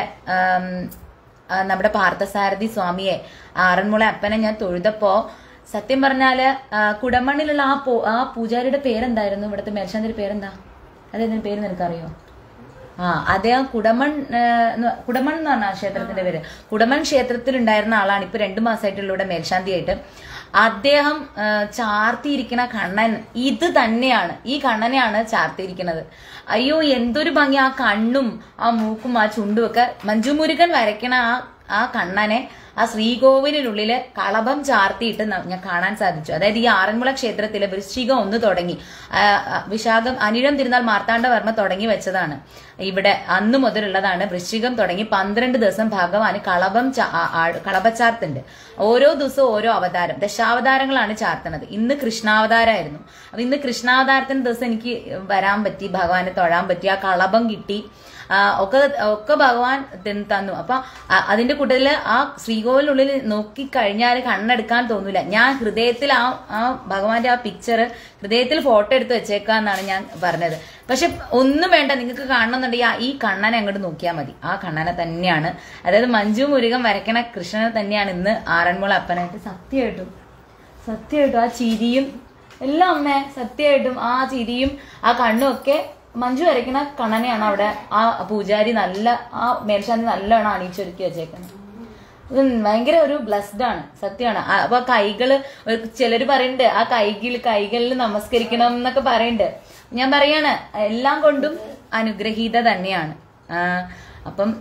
നമ്മുടെ പാർത്ഥസാരഥി സ്വാമിയെ, ആറന്മുള അപ്പനെ ഞാൻ തൊഴുതപ്പോ സത്യം പറഞ്ഞാല് കുടമണ്ണിലുള്ള ആ ആ പൂജാരിയുടെ പേരെന്തായിരുന്നു? ഇവിടുത്തെ മേൽശാന്തിയുടെ പേരെന്താ? അതെന്തിന്റെ പേര് നിനക്കറിയോ? ആ അദ്ദേഹം കുടമൺ കുടമൺ എന്ന് പറഞ്ഞ ക്ഷേത്രത്തിന്റെ പേര്. കുടമൺ ക്ഷേത്രത്തിൽ ഉണ്ടായിരുന്ന ആളാണ് ഇപ്പൊ രണ്ടു മാസമായിട്ടുള്ള ഇവിടെ മേൽശാന്തിയായിട്ട്. അദ്ദേഹം ചാർത്തിയിരിക്കുന്ന കണ്ണൻ ഇത് തന്നെയാണ്. ഈ കണ്ണനെയാണ് ചാർത്തിയിരിക്കുന്നത്. അയ്യോ എന്തൊരു ഭംഗി! ആ കണ്ണും ആ മൂക്കും ആ ചുണ്ടും ഒക്കെ മഞ്ജു മുരുകൻ വരയ്ക്കണ ആ ആ കണ്ണനെ ആ ശ്രീകോവിലിനുള്ളില് കളഭം ചാർത്തിയിട്ട് ഞാൻ കാണാൻ സാധിച്ചു. അതായത് ഈ ആറന്മുള ക്ഷേത്രത്തിലെ വൃശ്ചികം ഒന്ന് തുടങ്ങി, വിശാഖം അനിഴം തിരുനാൾ മാർത്താണ്ഡവർമ്മ തുടങ്ങി വെച്ചതാണ്. ഇവിടെ അന്ന് മുതലുള്ളതാണ്. വൃശ്ചികം തുടങ്ങി പന്ത്രണ്ട് ദിവസം ഭഗവാന് കളഭം കളഭച്ചാർത്തുണ്ട്. ഓരോ ദിവസവും ഓരോ അവതാരം, ദശാവതാരങ്ങളാണ് ചാർത്തണത്. ഇന്ന് കൃഷ്ണാവതാരമായിരുന്നു. അപ്പൊ ഇന്ന് കൃഷ്ണാവതാരത്തിന്റെ ദിവസം എനിക്ക് വരാൻ പറ്റി, ഭഗവാനെ തൊഴാൻ പറ്റി, ആ കളഭം കിട്ടി, ഒക്കെ ഒക്കെ ഭഗവാൻ തന്നു. അപ്പൊ അതിന്റെ കൂട്ടത്തില് ആ ശ്രീകോവിലിനുള്ളിൽ നോക്കിക്കഴിഞ്ഞാൽ കണ്ണെടുക്കാൻ തോന്നൂല. ഞാൻ ഹൃദയത്തിൽ ആ ആ ഭഗവാന്റെ ആ പിക്ചർ ഹൃദയത്തിൽ ഫോട്ടോ എടുത്ത് വെച്ചേക്കാന്നാണ് ഞാൻ പറഞ്ഞത്. പക്ഷെ ഒന്നും വേണ്ട, നിങ്ങൾക്ക് കാണണമെന്നുണ്ടെങ്കിൽ ഈ കണ്ണനെ അങ്ങോട്ട് നോക്കിയാൽ മതി. ആ കണ്ണനെ തന്നെയാണ്, അതായത് മഞ്ജു മുരുകൻ വരയ്ക്കണ കൃഷ്ണനെ തന്നെയാണ് ഇന്ന് ആറന്മുള അപ്പനായിട്ട്. സത്യമായിട്ടും സത്യമായിട്ടും ആ ചിരിയും എല്ലാം അമ്മേ, സത്യമായിട്ടും ആ ചിരിയും ആ കണ്ണും ഒക്കെ മഞ്ജു വരയ്ക്കണ കണ്ണനെയാണ് അവിടെ ആ പൂജാരി നല്ല ആ മേൽശാന്തി നല്ലോണം അണിയിച്ചൊരുക്കി വെച്ചേക്കുന്നത്. ഇത് ഭയങ്കര ഒരു ബ്ലസ്ഡ് ആണ്, സത്യമാണ്. അപ്പൊ കൈകള് ചിലര് പറയുന്നുണ്ട് ആ കൈകൾ കൈകളിൽ നമസ്കരിക്കണം എന്നൊക്കെ പറയുന്നുണ്ട്. ഞാൻ പറയാണ് എല്ലാം കൊണ്ടും അനുഗ്രഹീത തന്നെയാണ്. അപ്പം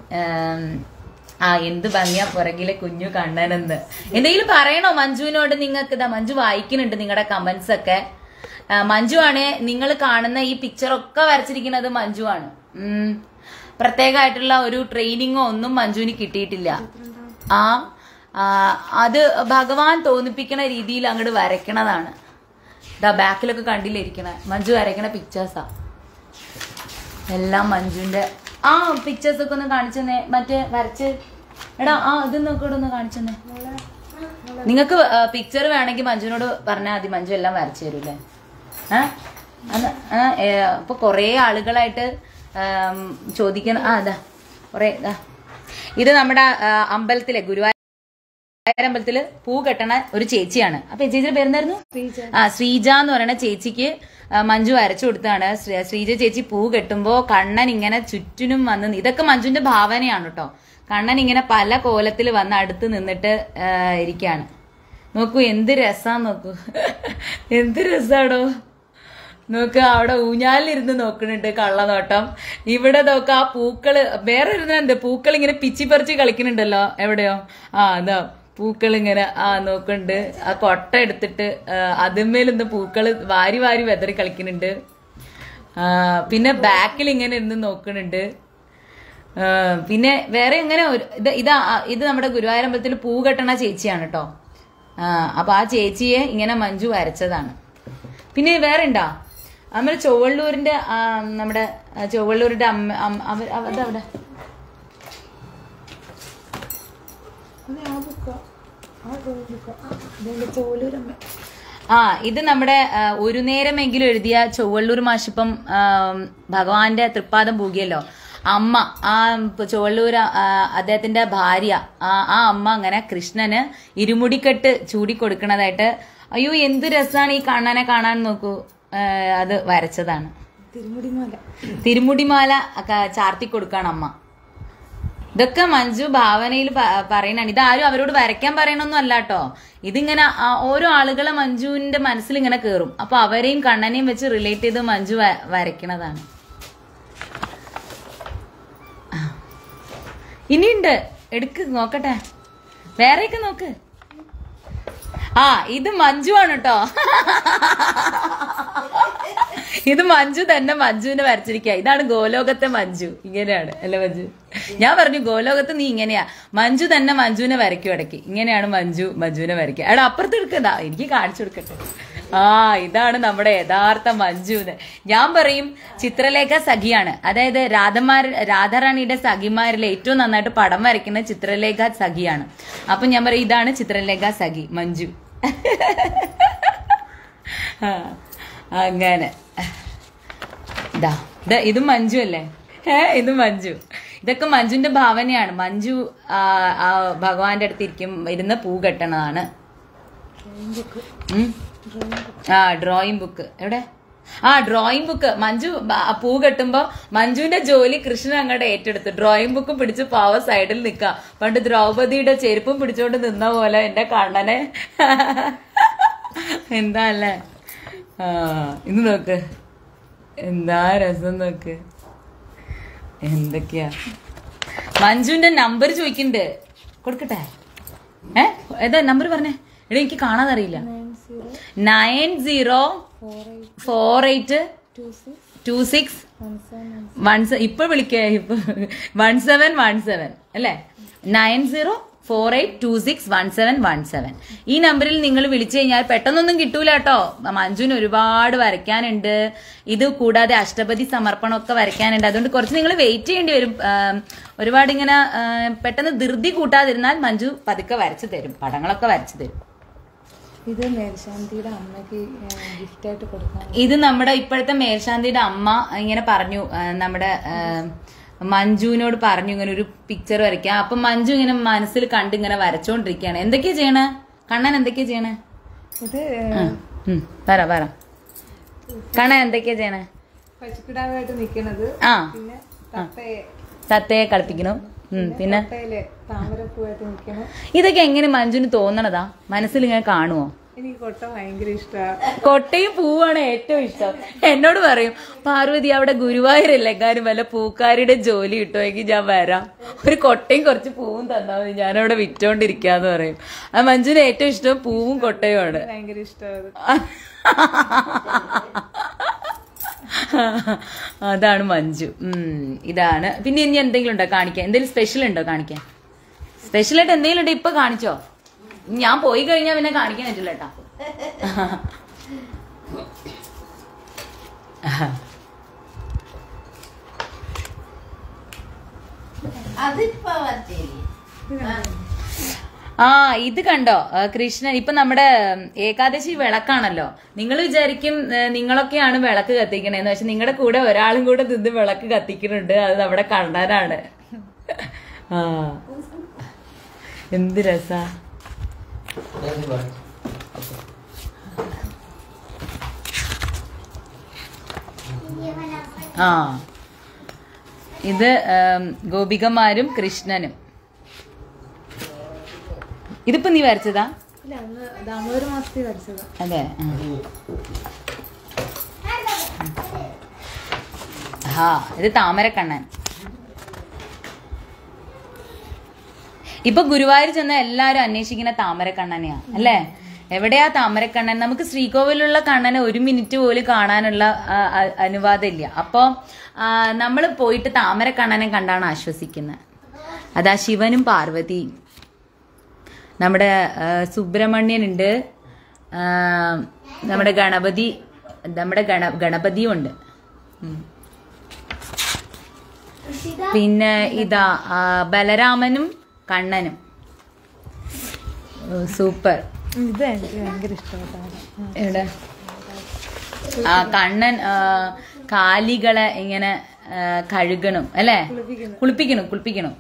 ആ എന്ത് ഭംഗിയാ പുറകിലെ കുഞ്ഞു കണ്ണനെന്ന്. എന്തെങ്കിലും പറയണോ മഞ്ജുവിനോട്? നിങ്ങൾക്ക് ഇതാ മഞ്ജു വായിക്കുന്നുണ്ട് നിങ്ങളുടെ കമന്റ്സ് ഒക്കെ. മഞ്ജു ആണ് നിങ്ങൾ കാണുന്ന ഈ പിക്ചർ ഒക്കെ വരച്ചിരിക്കുന്നത് മഞ്ജു ആണ്. ഉം പ്രത്യേകമായിട്ടുള്ള ഒരു ട്രെയിനിങ്ങോ ഒന്നും മഞ്ജുവിന് കിട്ടിയിട്ടില്ല. ആ അത് ഭഗവാൻ തോന്നിപ്പിക്കണ രീതിയിൽ അങ്ങോട്ട് വരയ്ക്കണതാണ്. ഇതാ ബാക്കിലൊക്കെ കണ്ടില്ലിരിക്കണ മഞ്ജു വരയ്ക്കണ പിക്ചേഴ്സാ എല്ലാം മഞ്ജുവിന്റെ. ആ പിക്ചേഴ്സ് ഒക്കെ ഒന്ന് കാണിച്ചെന്നേ, മറ്റേ വരച്ച് എടാ ആ ഇത് നോക്കൂടെ ഒന്ന് കാണിച്ചെന്നേ. നിങ്ങൾക്ക് പിക്ചർ വേണമെങ്കിൽ മഞ്ജുവിനോട് പറഞ്ഞാൽ മതി, മഞ്ജു എല്ലാം വരച്ചു തരൂല്ലേ. ഇപ്പൊ കൊറേ ആളുകളായിട്ട് ചോദിക്കണം. ആ അതാ കൊറേ ഇതാ ഇത് നമ്മുടെ അമ്പലത്തിലെ ഗുരുവായൂർ അമ്പലത്തില് പൂ കെട്ടണ ഒരു ചേച്ചിയാണ്. അപ്പൊ ചേച്ചിയുടെ പേരെന്തായിരുന്നു? ആ ശ്രീജ എന്ന് പറയുന്ന ചേച്ചിക്ക് മഞ്ജു വരച്ചു കൊടുത്താണ്. ശ്രീജ ചേച്ചി പൂ കെട്ടുമ്പോ കണ്ണൻ ഇങ്ങനെ ചുറ്റിനും വന്ന്, ഇതൊക്കെ മഞ്ജുവിന്റെ ഭാവനയാണ് കേട്ടോ. കണ്ണൻ ഇങ്ങനെ പല കോലത്തിൽ വന്ന് അടുത്ത് നിന്നിട്ട് ഇരിക്കാണ്. നോക്കൂ എന്ത് രസാന്ന് നോക്കൂ, എന്ത് രസാടോ നോക്ക്. അവിടെ ഊഞ്ഞാലിരുന്ന് നോക്കണുണ്ട് കള്ളനോട്ടം. ഇവിടെ നോക്ക ആ പൂക്കള് വേറെ ഇരുന്നുണ്ട്, പൂക്കൾ ഇങ്ങനെ പിച്ചി പറിച്ച് കളിക്കുന്നുണ്ടല്ലോ എവിടെയോ. ആ അതാ പൂക്കൾ ഇങ്ങനെ ആ നോക്കുന്നുണ്ട്. ആ കൊട്ട എടുത്തിട്ട് അതിന്മേലിന്ന് പൂക്കള് വാരി വാരി വെതറി കളിക്കുന്നുണ്ട്. പിന്നെ ബാക്കിൽ ഇങ്ങനെ ഇരുന്ന് നോക്കണുണ്ട്. പിന്നെ വേറെ ഇങ്ങനെ ഇത് ഇതാ ഇത് നമ്മുടെ ഗുരുവായൂർ അമ്പലത്തിൽ പൂ കെട്ടണ ചേച്ചിയാണ് കേട്ടോ. അപ്പൊ ആ ചേച്ചിയെ ഇങ്ങനെ മഞ്ജു വരച്ചതാണ്. പിന്നെ വേറെ ഉണ്ടാ നമ്മുടെ ചൊവ്വള്ളൂരിന്റെ നമ്മുടെ ചൊവ്വള്ളൂരിന്റെ അമ്മ അതവിടെ ആ ഇത് നമ്മുടെ ഒരു നേരമെങ്കിലും എഴുതിയ ചൊവ്വള്ളൂർ മാഷിപ്പം ഭഗവാന്റെ തൃപ്പാദം പൂകിയല്ലോ അമ്മ. ആ ചൊവ്വള്ളൂർ അദ്ദേഹത്തിന്റെ ഭാര്യ ആ അമ്മ അങ്ങനെ കൃഷ്ണന് ഇരുമുടിക്കെട്ട് ചൂടിക്കൊടുക്കണതായിട്ട്. അയ്യോ എന്ത് രസാണ് ഈ കണ്ണനെ കാണാൻ നോക്കൂ. അത് വരച്ചതാണ്. തിരുമുടിമാല തിരുമുടിമാല ചാർത്തി കൊടുക്കാണ് അമ്മ. ഇതൊക്കെ മഞ്ജു ഭാവനയിൽ പറയണാണ്. ഇതാരും അവരോട് വരയ്ക്കാൻ പറയണൊന്നും അല്ല കേട്ടോ. ഇതിങ്ങനെ ഓരോ ആളുകളെ മഞ്ജുവിന്റെ മനസ്സിൽ ഇങ്ങനെ കേറും. അപ്പൊ അവരെയും കണ്ണനെയും വെച്ച് റിലേറ്റ് ചെയ്ത് മഞ്ജു വരയ്ക്കണതാണ്. ഇനിയുണ്ട്, എടുക്ക് നോക്കട്ടെ, വേറെയൊക്കെ നോക്ക്. ആ ഇത് മഞ്ജു ആണ് കേട്ടോ. ഇത് മഞ്ജു തന്നെ മഞ്ജുവിനെ വരച്ചിരിക്കുക. ഇതാണ് ഗോലോകത്തെ മഞ്ജു. ഇങ്ങനെയാണ് അല്ലെ മഞ്ജു? ഞാൻ പറഞ്ഞു ഗോലോകത്ത് നീ ഇങ്ങനെയാ. മഞ്ജു തന്നെ മഞ്ജുവിനെ വരയ്ക്കും ഇടയ്ക്ക്. ഇങ്ങനെയാണ് മഞ്ജു മഞ്ജുവിനെ വരയ്ക്കുക. എടാ അപ്പുറത്ത് എടുക്കണ്ട, എനിക്ക് കാണിച്ചു കൊടുക്കട്ടെ. ആ ഇതാണ് നമ്മുടെ യഥാർത്ഥ മഞ്ജുവിന്. ഞാൻ പറയും ചിത്രലേഖ സഖിയാണ്. അതായത് രാധമാർ രാധാറാണിയുടെ സഖിമാരിലെ ഏറ്റവും നന്നായിട്ട് പടം വരയ്ക്കുന്ന ചിത്രലേഖ സഖിയാണ്. അപ്പൊ ഞാൻ പറയും ഇതാണ് ചിത്രലേഖ സഖി മഞ്ജു. അങ്ങനെ ഇതാ ഇതും മഞ്ജു അല്ലേ? ഏ ഇത് മഞ്ജു. ഇതൊക്കെ മഞ്ജുവിന്റെ ഭാവനയാണ്. മഞ്ജു ഭഗവാന്റെ അടുത്ത് ഇരിക്കും ഇരുന്ന് പൂ കെട്ടണതാണ്. ആ ഡ്രോയിങ് ബുക്ക് എവിടെ? ആ ഡ്രോയിങ് ബുക്ക്. മഞ്ജു പൂ കെട്ടുമ്പോ മഞ്ജുവിന്റെ ജോലി കൃഷ്ണൻ അങ്ങോട്ട് ഏറ്റെടുത്തു. ഡ്രോയിങ് ബുക്കും പിടിച്ച് പാവ സൈഡിൽ നിക്ക. പണ്ട് ദ്രൗപദിയുടെ ചെരുപ്പും പിടിച്ചോണ്ട് നിന്ന പോലെ എന്റെ കണ്ണനെ. എന്താ അല്ലേ? ആ ഇത് നോക്ക്, എന്താ രസം നോക്ക്. എന്തൊക്കെയാ മഞ്ജുവിന്റെ നമ്പർ ചോദിക്കണ്ട്, കൊടുക്കട്ടെ? ഏ ഏതാ നമ്പർ പറഞ്ഞേ? എടാ എനിക്ക് കാണാതറിയില്ല. Nine zero four eight two six one ഇപ്പൊ വിളിക്കേ ഇപ്പൊ വൺ സെവൻ വൺ സെവൻ അല്ലേ? Nine zero four eight two six one seven one seven. ഈ നമ്പറിൽ നിങ്ങൾ വിളിച്ചു കഴിഞ്ഞാൽ പെട്ടെന്നൊന്നും കിട്ടൂല കേട്ടോ. മഞ്ജുവിന് ഒരുപാട് വരയ്ക്കാനുണ്ട്. ഇത് കൂടാതെ അഷ്ടപതി സമർപ്പണമൊക്കെ വരയ്ക്കാനുണ്ട്. അതുകൊണ്ട് കുറച്ച് നിങ്ങൾ വെയിറ്റ് ചെയ്യേണ്ടി വരും. ഒരുപാട് ഇങ്ങനെ പെട്ടെന്ന് ധൃതി കൂട്ടാതിരുന്നാൽ മഞ്ജു പതുക്കെ വരച്ചു തരും, പടങ്ങളൊക്കെ വരച്ചു തരും. ഇത് മേൽശാന്തിയുടെ അമ്മയ്ക്ക് ഗിഫ്റ്റായിട്ട് കൊടുക്കാം. ഇത് നമ്മുടെ ഇപ്പോഴത്തെ മേൽശാന്തിയുടെ അമ്മ ഇങ്ങനെ പറഞ്ഞു, നമ്മുടെ മഞ്ജുവിനോട് പറഞ്ഞു ഇങ്ങനെ ഒരു പിക്ചർ വരയ്ക്കാം. അപ്പൊ മഞ്ജു ഇങ്ങനെ മനസ്സിൽ കണ്ട് ഇങ്ങനെ വരച്ചോണ്ടിരിക്കുകയാണ്. എന്തൊക്കെയാ ചെയ്യണേ കണ്ണൻ? എന്തൊക്കെയാ ചെയ്യണേ? ഇത് പറ പറ കണ്ണൻ എന്തൊക്കെയാ ചെയ്യണേ? പശുക്കിടാവായിട്ട് നിക്കണത്. ആ പിന്നെ തത്തയെ തത്തയെ കളിപ്പിക്കണു. പിന്നെ താമരപ്പൂവായിട്ട് നിക്കണം. ഇതൊക്കെ എങ്ങനെ മഞ്ജുവിന് തോന്നണതാ? മനസ്സിൽ ഇങ്ങനെ കാണുവോ? എനിക്ക് കൊട്ട ഭയങ്കര ഇഷ്ടമാണ്. കൊട്ടയും പൂവാണ് ഏറ്റവും ഇഷ്ടം. എന്നോട് പറയും പാർവതി അവിടെ ഗുരുവായൂരല്ലേ എങ്ങാനും വല്ല പൂക്കാരിയുടെ ജോലി കിട്ടുമെങ്കിൽ ഞാൻ വരാം, ഒരു കൊട്ടയും കുറച്ച് പൂവും തന്നാൽ മതി, ഞാനവിടെ വിറ്റോണ്ടിരിക്കാന്ന് പറയും. ആ മഞ്ജുവിന് ഏറ്റവും ഇഷ്ടം പൂവും കൊട്ടയും ആണ്. ഭയങ്കര ഇഷ്ടമാണ്. അതാണ് മഞ്ജു. ഉം ഇതാണ്. പിന്നെ ഇനി എന്തെങ്കിലും ഉണ്ടോ കാണിക്കാൻ? എന്തെങ്കിലും സ്പെഷ്യൽ ഉണ്ടോ കാണിക്കാൻ? സ്പെഷ്യലായിട്ട് എന്തെങ്കിലും ഉണ്ടോ? ഇപ്പൊ കാണിച്ചോ? ഞാൻ പോയി കഴിഞ്ഞാൽ പിന്നെ കാണിക്കാൻ പറ്റില്ല കേട്ടാ. ആ ഇത് കണ്ടോ കൃഷ്ണൻ? ഇപ്പൊ നമ്മുടെ ഏകാദശി വിളക്കാണല്ലോ. നിങ്ങൾ വിചാരിക്കും നിങ്ങളൊക്കെയാണ് വിളക്ക് കത്തിക്കണേന്ന്. പക്ഷെ നിങ്ങളുടെ കൂടെ ഒരാളും കൂടെ നിന്ന് വിളക്ക് കത്തിക്കുന്നുണ്ട്. അത് നമ്മുടെ കണ്ണനാണ്. ആ എന്ത് രസാ. ആ ഇത് ഗോപികമാരും കൃഷ്ണനും. ഇതിപ്പോ നീ വരച്ചതാ? ദാമോദര മാസത്തിൽ വരച്ചതാ. അതെ. ആ ഇത് താമരക്കണ്ണൻ. ഇപ്പൊ ഗുരുവായൂർ ചെന്ന എല്ലാരും അന്വേഷിക്കുന്ന താമരക്കണ്ണനെയാ അല്ലേ? എവിടെയാ താമരക്കണ്ണൻ? നമുക്ക് ശ്രീകോവിലുള്ള കണ്ണനെ ഒരു മിനിറ്റ് പോലും കാണാനുള്ള അനുവാദം ഇല്ല. അപ്പൊ നമ്മൾ പോയിട്ട് താമരക്കണ്ണനെ കണ്ടാണ് ആശ്വസിക്കുന്നത്. അതാ ശിവനും പാർവതിയും. നമ്മുടെ സുബ്രഹ്മണ്യൻ ഉണ്ട്, നമ്മുടെ ഗണപതി, നമ്മുടെ ഗണ ഗണപതിയും ഉണ്ട്. പിന്നെ ഇതാ ബലരാമനും കണ്ണനും. സൂപ്പർ. ഇത് എനിക്ക് ഭയങ്കര ഇഷ്ടപ്പെട്ട. എവിടെ? ആ കണ്ണൻ കാലികളെ ഇങ്ങനെ കഴുകണം അല്ലേ? കുളിപ്പിക്കണം കുളിപ്പിക്കണം.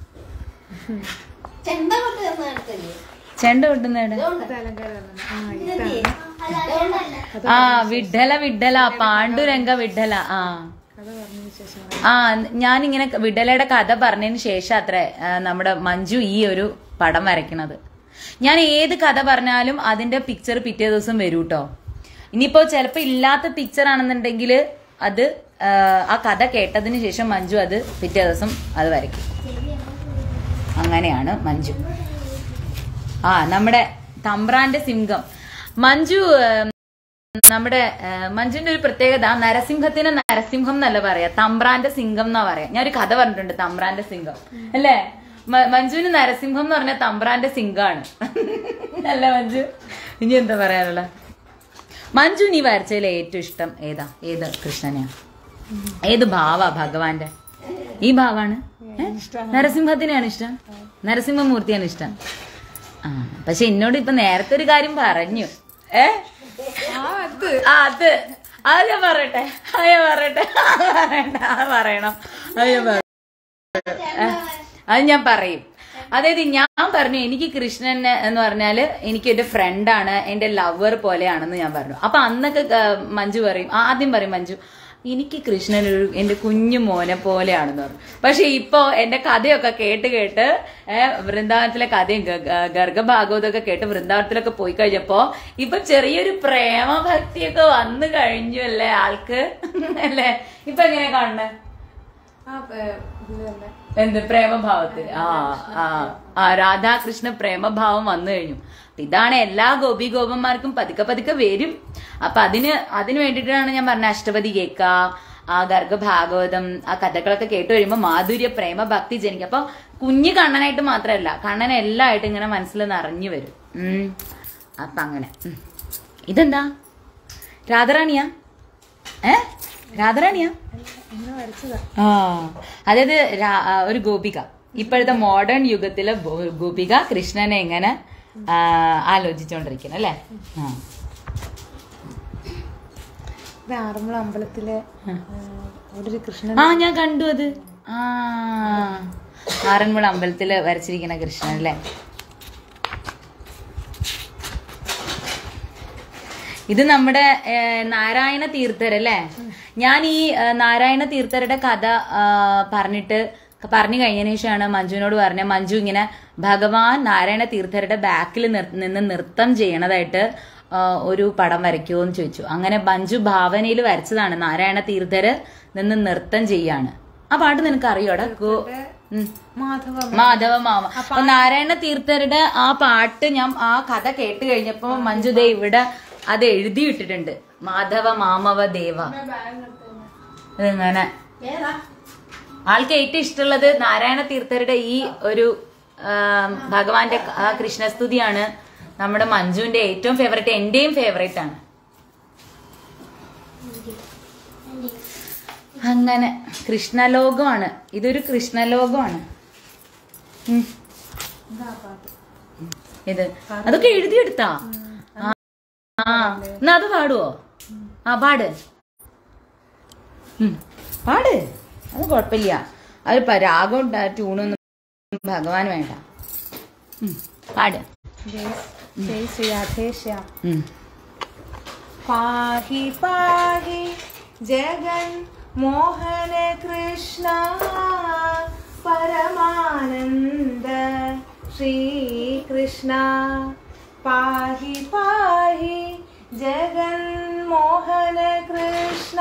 ചെണ്ട കൊട്ടുന്ന ആ വിഡ്ഢല വിഡ്ഢല പാണ്ഡുരംഗ വിഡ്ഢല. ആ ആ ഞാനിങ്ങനെ വിഡ്ഢലയുടെ കഥ പറഞ്ഞതിന് ശേഷം അത്രേ നമ്മുടെ മഞ്ജു ഈ ഒരു പടം വരയ്ക്കണത്. ഞാൻ ഏത് കഥ പറഞ്ഞാലും അതിന്റെ പിക്ചർ പിറ്റേ ദിവസം വരൂ കേട്ടോ. ഇനിയിപ്പോ ചിലപ്പോ ഇല്ലാത്ത പിക്ചർ ആണെന്നുണ്ടെങ്കിൽ അത് ആ കഥ കേട്ടതിന് ശേഷം മഞ്ജു അത് പിറ്റേ ദിവസം അത് വരയ്ക്കും. അങ്ങനെയാണ് മഞ്ജു. ആ നമ്മുടെ തമ്പ്രാന്റെ സിംഹം മഞ്ജു. നമ്മുടെ മഞ്ജുവിന്റെ ഒരു പ്രത്യേകത നരസിംഹത്തിന് നരസിംഹം എന്നല്ല പറയാ, തമ്പ്രാന്റെ സിംഹം എന്നാ പറയാ. ഞാൻ ഒരു കഥ പറഞ്ഞിട്ടുണ്ട്, തമ്പ്രാന്റെ സിംഹം അല്ലേ. മഞ്ജുവിന് നരസിംഹം എന്ന് പറഞ്ഞാൽ തമ്പ്രാന്റെ സിംഹമാണ് അല്ല മഞ്ജു? ഇനി എന്താ പറയാനുള്ള? മഞ്ജു നീ വരച്ചതിൽ ഏറ്റവും ഇഷ്ടം ഏതാ? ഏത് കൃഷ്ണനെയാ? ഏത് ഭാവാ ഭഗവാന്റെ? ഈ ഭാവാണ്. നരസിംഹത്തിനെയാണ് ഇഷ്ടം, നരസിംഹമൂർത്തിയാണ് ഇഷ്ടം. ആ പക്ഷെ എന്നോട് ഇപ്പൊ നേരത്തെ ഒരു കാര്യം പറഞ്ഞു. ഏ അത് അത് അത് ഞാൻ പറയട്ടെ, അത് ഞാൻ പറയട്ടെ, പറയണ്ട, അത് പറയണം, അത് ഞാൻ പറ അത് ഞാൻ പറയും. അതായത് ഞാൻ പറഞ്ഞു എനിക്ക് കൃഷ്ണൻ എന്ന് പറഞ്ഞാല് എനിക്ക് എന്റെ ഫ്രണ്ടാണ്, എന്റെ ലവർ പോലെയാണെന്ന് ഞാൻ പറഞ്ഞു. അപ്പൊ അന്നൊക്കെ മഞ്ജു പറയും, ആദ്യം പറയും മഞ്ജു എനിക്ക് കൃഷ്ണൻ ഒരു എന്റെ കുഞ്ഞു മോനെ പോലെയാണെന്ന് പറഞ്ഞു. പക്ഷെ ഇപ്പൊ എന്റെ കഥയൊക്കെ കേട്ട് കേട്ട് വൃന്ദാവനത്തിലെ കഥയും ഗർഗഭാഗവതമൊക്കെ കേട്ട് വൃന്ദാവനത്തിലൊക്കെ പോയി കഴിഞ്ഞപ്പോ ഇപ്പൊ ചെറിയൊരു പ്രേമഭക്തിയൊക്കെ വന്നു കഴിഞ്ഞു അല്ലേ ആൾക്ക് അല്ലേ? ഇപ്പൊ എങ്ങനെ കാണണേ? എന്ത് പ്രേമഭാവത്തിൽ? ആ ആ ആ രാധാകൃഷ്ണ പ്രേമഭാവം വന്നു കഴിഞ്ഞു. ഇതാണ് എല്ലാ ഗോപി ഗോപന്മാർക്കും പതുക്കെ പതുക്കെ വരും. അപ്പൊ അതിന് അതിന് വേണ്ടിയിട്ടാണ് ഞാൻ പറഞ്ഞ അഷ്ടപതി കേൾക്ക, ആ ഗർഗഭാഗവതം, ആ കഥകളൊക്കെ കേട്ട് വരുമ്പോ മാധുര്യ പ്രേമ ഭക്തി ജനിക്കും. അപ്പൊ കുഞ്ഞു കണ്ണനായിട്ട് മാത്രമല്ല, കണ്ണൻ എല്ലായിട്ടും ഇങ്ങനെ മനസ്സിൽ നിറഞ്ഞു വരും. ഉം അപ്പൊ അങ്ങനെ. ഇതെന്താ രാധാറാണിയാ? ഏ രാധാറാണിയാ? ആ അതായത് ഒരു ഗോപിക, ഇപ്പോഴത്തെ മോഡേൺ യുഗത്തിലെ ഗോപിക കൃഷ്ണനെ എങ്ങനെ ആലോചിച്ചോണ്ടിരിക്കണം അല്ലേ? ആറന്മുള അമ്പലത്തിലെ കൃഷ്ണൻ. ആ ഞാൻ കണ്ടു അത്. ആ ആറന്മുള അമ്പലത്തില് വരച്ചിരിക്കുന്ന കൃഷ്ണൻ അല്ലേ? ഇത് നമ്മുടെ നാരായണ തീർത്ഥരല്ലേ? ഞാൻ ഈ നാരായണ തീർത്ഥരുടെ കഥ പറഞ്ഞിട്ട് പറഞ്ഞു കഴിഞ്ഞതിന് ശേഷമാണ് മഞ്ജുവിനോട് പറഞ്ഞത്, മഞ്ജു ഇങ്ങനെ ഭഗവാൻ നാരായണ തീർത്ഥരുടെ ബാക്കിൽ നിന്ന് നൃത്തം ചെയ്യണതായിട്ട് ഒരു പടം വരയ്ക്കുമോ എന്ന് ചോദിച്ചു. അങ്ങനെ മഞ്ജു ഭാവനയിൽ വരച്ചതാണ്, നാരായണ തീർത്ഥര് നിന്ന് നൃത്തം ചെയ്യാണ്. ആ പാട്ട് നിനക്ക് അറിയോടാ? മാധവ മാമ. അപ്പൊ നാരായണ തീർത്ഥരുടെ ആ പാട്ട് ഞാൻ ആ കഥ കേട്ട് കഴിഞ്ഞപ്പോ മഞ്ജു ദേ ഇവിടെ അത് എഴുതി ഇട്ടിട്ടുണ്ട്, മാധവ മാമവ ദേവ. ഇങ്ങനെ ആൾക്ക് ഏറ്റവും ഇഷ്ടമുള്ളത് നാരായണ തീർത്ഥരുടെ ഈ ഒരു ഭഗവാന്റെ ആ കൃഷ്ണസ്തുതിയാണ് നമ്മുടെ മഞ്ജുവിന്റെ ഏറ്റവും ഫേവറേറ്റ്, എന്റെയും ഫേവറേറ്റ് ആണ്. അങ്ങനെ കൃഷ്ണലോകമാണ്, ഇതൊരു കൃഷ്ണലോകമാണ്. ഇത് അതൊക്കെ എഴുതിയെടുത്താ? ആ എന്നാ അത് പാടുവോ? ആ പാട് പാട്, അത് കുഴപ്പമില്ല. അത് രാഗവും ട്യൂണൊന്നും ഭഗവാൻ വേണ്ട. പാട്. ജയ് ശ്രീ രാധേശ്യാം. പാഹി പാഹി ജഗൻ മോഹന കൃഷ്ണ പരമാനന്ദ ശ്രീകൃഷ്ണ. പാഹി പാഹി ജഗൻ മോഹന കൃഷ്ണ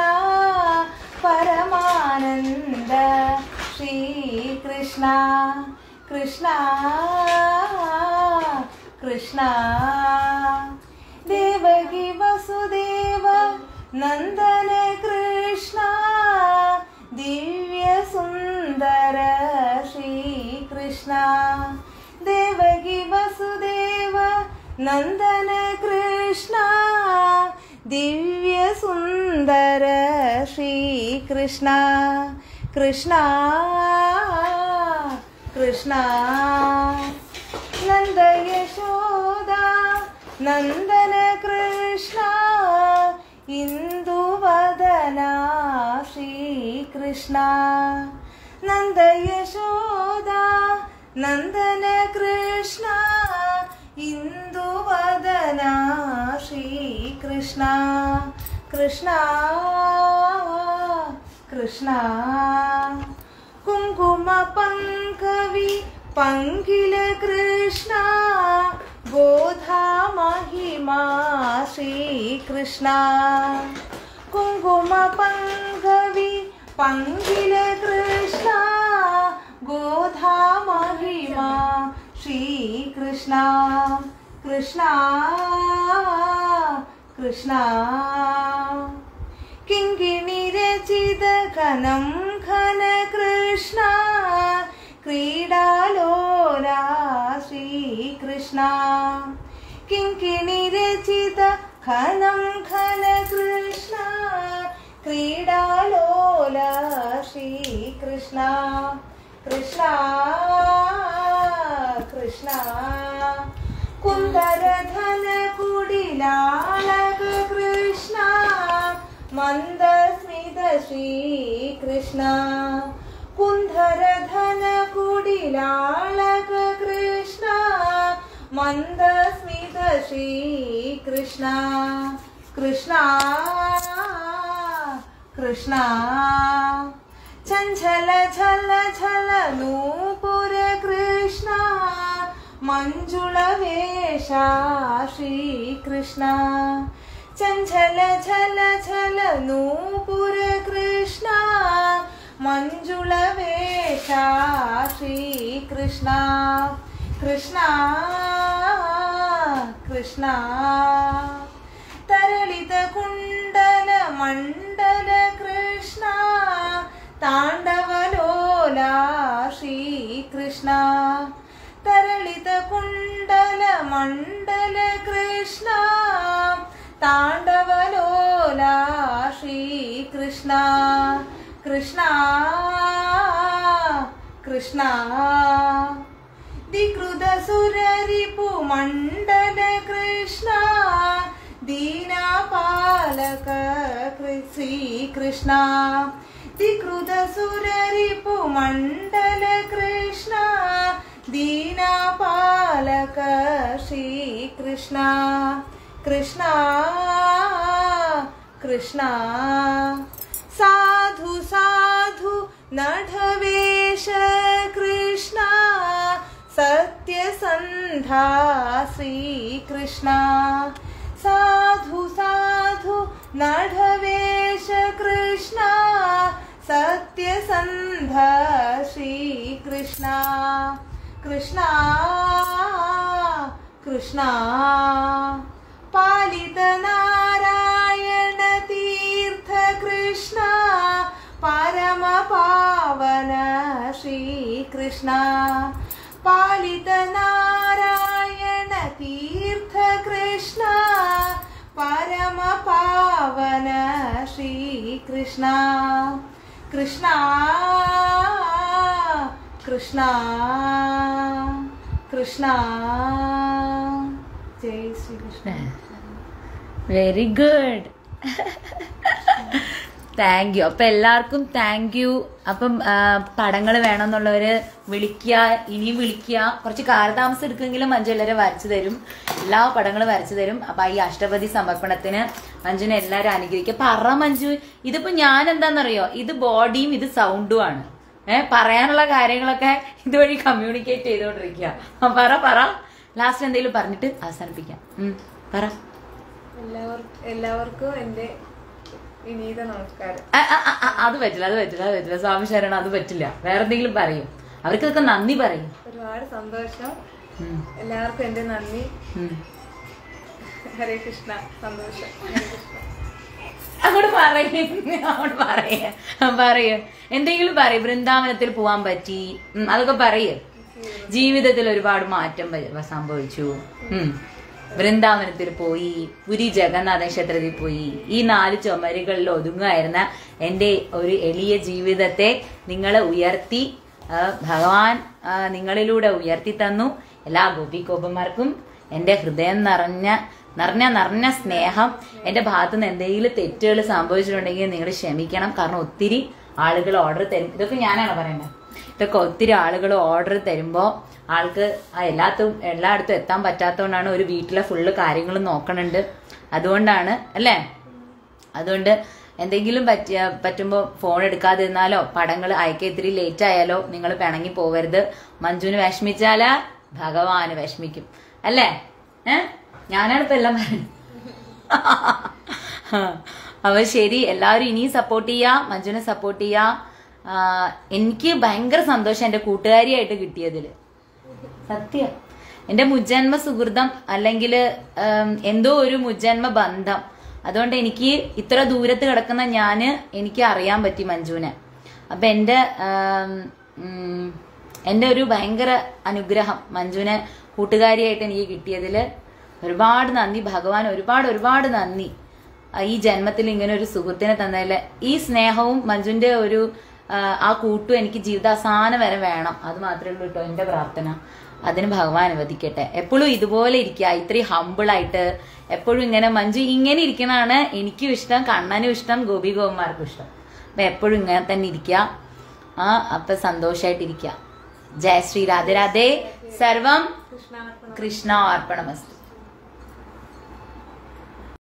പരമാനന്ദ ശ്രീകൃഷ്ണ. കൃഷ്ണ കൃഷ്ണ ദേവകി വസുദേവ നന്ദന കൃഷ്ണ ദിവ്യ സുന്ദര ശ്രീകൃഷ്ണ. ദേവകി വസുദേവ നന്ദന കൃഷ്ണ ദിവ്യ സുന്ദര ശ്രീകൃഷ്ണ. കൃഷ്ണ കൃഷ്ണ നന്ദ യശോദ നന്ദന കൃഷ്ണ ഇന്ദുവദന ശ്രീകൃഷ്ണ. നന്ദ യശോദ നന്ദന കൃഷ്ണ ഇന്ദുവദന ശ്രീകൃഷ്ണ. കൃഷ്ണ കൃഷ്ണ കുങ്കുമ പങ്കവി പങ്കില കൃഷ്ണ ഗോധാ മഹിമാ ശ്രീകൃഷ്ണ. കുങ്കുമ പങ്കവി പങ്കില കൃഷ്ണ ഗോധാ മഹിമാ ശ്രീകൃഷ്ണ കൃഷ്ണ കൃഷ്ണ കിങ്കിണി രചിത ഘനം ഘന കൃഷ്ണ ക്രീഡാലോല ശ്രീകൃഷ്ണ കിങ്കിണി രചിത ഘനം ഘന കൃഷ്ണ ക്രീഡാലോല ശ്രീകൃഷ്ണ കൃഷ്ണ കൃഷ്ണ കുന്ദരധന കുടിലാളക കൃഷ്ണ മന്ദസ്മിത ശ്രീകൃഷ്ണ കുന്ദരധന കുടിലാളക കൃഷ്ണ മന്ദസ്മിത ശ്രീകൃഷ്ണ കൃഷ്ണ കൃഷ്ണ ചഞ്ചല ഝല ഝല നൂപുര കൃഷ്ണ മഞ്ജുള വേഷ ശ്രീകൃഷ്ണ ചഞ്ചല ഝല ഝല നൂപുര കൃഷ്ണ മഞ്ജുള വേഷ ശ്രീകൃഷ്ണ കൃഷ്ണ കൃഷ്ണ തരളിത കുണ്ടല മണ്ഡല കൃഷ്ണ താണ്ഡവലോല ശ്രീകൃഷ്ണ തരളിത കുണ്ടല മണ്ഡല കൃഷ്ണ താണ്ഡവലോല ശ്രീകൃഷ്ണ കൃഷ്ണ കൃഷ്ണ ദികൃത സുരരിപു മണ്ഡല കൃഷ്ണ ദീനപാലക ശ്രീകൃഷ്ണ ദികൃത സുരരിപു മണ്ഡല കൃഷ്ണ ദീനപാലക ശ്രീകൃഷ്ണ കൃഷ്ണ കൃഷ്ണ സാധു സാധു നഠവേഷ കൃഷ്ണ സത്യസന്ധാ ശ്രീകൃഷ്ണ സാധു സാധു നഠവേഷ കൃഷ്ണ സത്യസന്ധ ശ്രീകൃഷ്ണ കൃഷ്ണ കൃഷ്ണ പാലിത നാരായണ തീർത്ഥ കൃഷ്ണ പരമ പാവന ശ്രീകൃഷ്ണ പാലിത നാരായണ തീർത്ഥ കൃഷ്ണ പരമ പാവന ശ്രീകൃഷ്ണ കൃഷ്ണ കൃഷ്ണ കൃഷ്ണ ജയ് Shrikrishna. Very good, thank you. അപ്പൊ എല്ലാവർക്കും താങ്ക് യു. അപ്പം പടങ്ങൾ വേണമെന്നുള്ളവര് വിളിക്കുക, ഇനിയും വിളിക്കുക. കുറച്ച് കാലതാമസം എടുക്കുമെങ്കിലും മഞ്ജു എല്ലാവരും വരച്ചു തരും, എല്ലാ പടങ്ങളും വരച്ചു തരും. അപ്പൊ ഈ അഷ്ടപതി സമർപ്പണത്തിന് മഞ്ജുവിനെ എല്ലാവരും അനുഗ്രഹിക്കുക. പറ മഞ്ജു, ഇതിപ്പോ ഞാൻ എന്താണെന്നറിയോ, ഇത് ബോഡിയും ഇത് സൗണ്ടും ആണ്. ഏഹ് പറയാനുള്ള കാര്യങ്ങളൊക്കെ ഇതുവഴി കമ്മ്യൂണിക്കേറ്റ് ചെയ്തോണ്ടിരിക്കുക. പറ പറ ലാസ്റ്റ് എന്തെങ്കിലും പറഞ്ഞിട്ട് അവസാനിപ്പിക്കാം. പറ. എല്ലാവർക്കും എല്ലാവർക്കും എന്റെ വിനീത നമസ്കാരം. അത് പറ്റില്ല, അത് പറ്റില്ല, അത് പറ്റില്ല. സ്വാമി ശരണം, അത് പറ്റില്ല. വേറെ എന്തെങ്കിലും പറയും. അവർക്കൊക്കെ നന്ദി പറയും. ഒരുപാട് സന്തോഷം. എല്ലാവർക്കും എന്റെ നന്ദി. ഹരേ കൃഷ്ണ. സന്തോഷം. അങ്ങോട്ട് പറയും, അങ്ങോട്ട് പറയ പറയ എന്തെങ്കിലും പറയും. വൃന്ദാവനത്തിൽ പോവാൻ പറ്റി, അതൊക്കെ പറയേ. ജീവിതത്തിൽ ഒരുപാട് മാറ്റം സംഭവിച്ചു. വൃന്ദാവനത്തിൽ പോയി, പുരി ജഗന്നാഥ ക്ഷേത്രത്തിൽ പോയി. ഈ നാല് ചുമരുകളിൽ ഒതുങ്ങുമായിരുന്ന എൻ്റെ ഒരു എളിയ ജീവിതത്തെ നിങ്ങൾ ഉയർത്തി, ഭഗവാൻ നിങ്ങളിലൂടെ ഉയർത്തി തന്നു. എല്ലാ ഗോപികോപന്മാർക്കും എൻ്റെ ഹൃദയം നിറഞ്ഞ നിറഞ്ഞ നിറഞ്ഞ സ്നേഹം. എൻ്റെ ഭാഗത്തുനിന്ന് എന്തെങ്കിലും തെറ്റുകൾ സംഭവിച്ചിട്ടുണ്ടെങ്കിൽ നിങ്ങൾ ക്ഷമിക്കണം. കാരണം ഒത്തിരി ആളുകൾ ഓർഡർ തരും. ഇതൊക്കെ ഞാനാണ് പറയേണ്ടത്. ഇതൊക്കെ ഒത്തിരി ആളുകൾ ഓർഡർ തരുമ്പോൾ ആൾക്ക് ആ എല്ലാത്തും എല്ലായിടത്തും എത്താൻ പറ്റാത്തതുകൊണ്ടാണ്. ഒരു വീട്ടിലെ ഫുള്ള് കാര്യങ്ങളും നോക്കണുണ്ട്. അതുകൊണ്ടാണ് അല്ലേ. അതുകൊണ്ട് എന്തെങ്കിലും പറ്റിയ പറ്റുമ്പോൾ ഫോൺ എടുക്കാതിരുന്നാലോ പടങ്ങൾ അയക്കാൻ ഇത്തിരി ലേറ്റ് ആയാലോ നിങ്ങൾ പിണങ്ങി പോകരുത്. മഞ്ജുവിന് വിഷമിച്ചാലാ ഭഗവാന് വിഷമിക്കും അല്ലേ. ഏഹ് ഞാനാണ് ഇപ്പൊ എല്ലാം പറയുന്നത്. അപ്പൊ ശരി, എല്ലാവരും ഇനിയും സപ്പോർട്ട് ചെയ്യാ, മഞ്ജുവിനെ സപ്പോർട്ട് ചെയ്യാ. എനിക്ക് ഭയങ്കര സന്തോഷം എന്റെ കൂട്ടുകാരിയായിട്ട് കിട്ടിയതില്. സത്യം. എന്റെ മുജ്ജന്മ സുഹൃതം അല്ലെങ്കിൽ എന്തോ ഒരു മുജ്ജന്മ ബന്ധം. അതുകൊണ്ട് എനിക്ക് ഇത്ര ദൂരത്ത് കിടക്കുന്ന ഞാന് എനിക്ക് അറിയാൻ പറ്റി മഞ്ജുവിനെ. അപ്പൊ എന്റെ എന്റെ ഒരു ഭയങ്കര അനുഗ്രഹം മഞ്ജുവിനെ കൂട്ടുകാരിയായിട്ട് എനിക്ക് കിട്ടിയതില് ഒരുപാട് നന്ദി ഭഗവാൻ, ഒരുപാട് ഒരുപാട് നന്ദി. ഈ ജന്മത്തിൽ ഇങ്ങനെ ഒരു സുഹൃത്തിനെ തന്നതില് ഈ സ്നേഹവും മഞ്ജുവിന്റെ ഒരു ആ കൂട്ടും എനിക്ക് ജീവിതാവസാനം വരെ വേണം. അത് മാത്രമേ ഉള്ളൂ കേട്ടോ എന്റെ പ്രാർത്ഥന. അതിന് ഭഗവാൻ അനുവദിക്കട്ടെ. എപ്പോഴും ഇതുപോലെ ഇരിക്കുക, ഇത്രയും ഹമ്പിളായിട്ട് എപ്പോഴും ഇങ്ങനെ മഞ്ജു ഇങ്ങനെ ഇരിക്കണതാണ് എനിക്കും ഇഷ്ടം, കണ്ണനും ഇഷ്ടം, ഗോപി ഗോപന്മാർക്കും ഇഷ്ടം. അപ്പൊ എപ്പോഴും ഇങ്ങനെ തന്നെ ഇരിക്കുക. ആ അപ്പൊ സന്തോഷായിട്ടിരിക്കുക. ജയ ശ്രീ രാധേ രാധേ. സർവം കൃഷ്ണ അർപ്പണമസ്തു.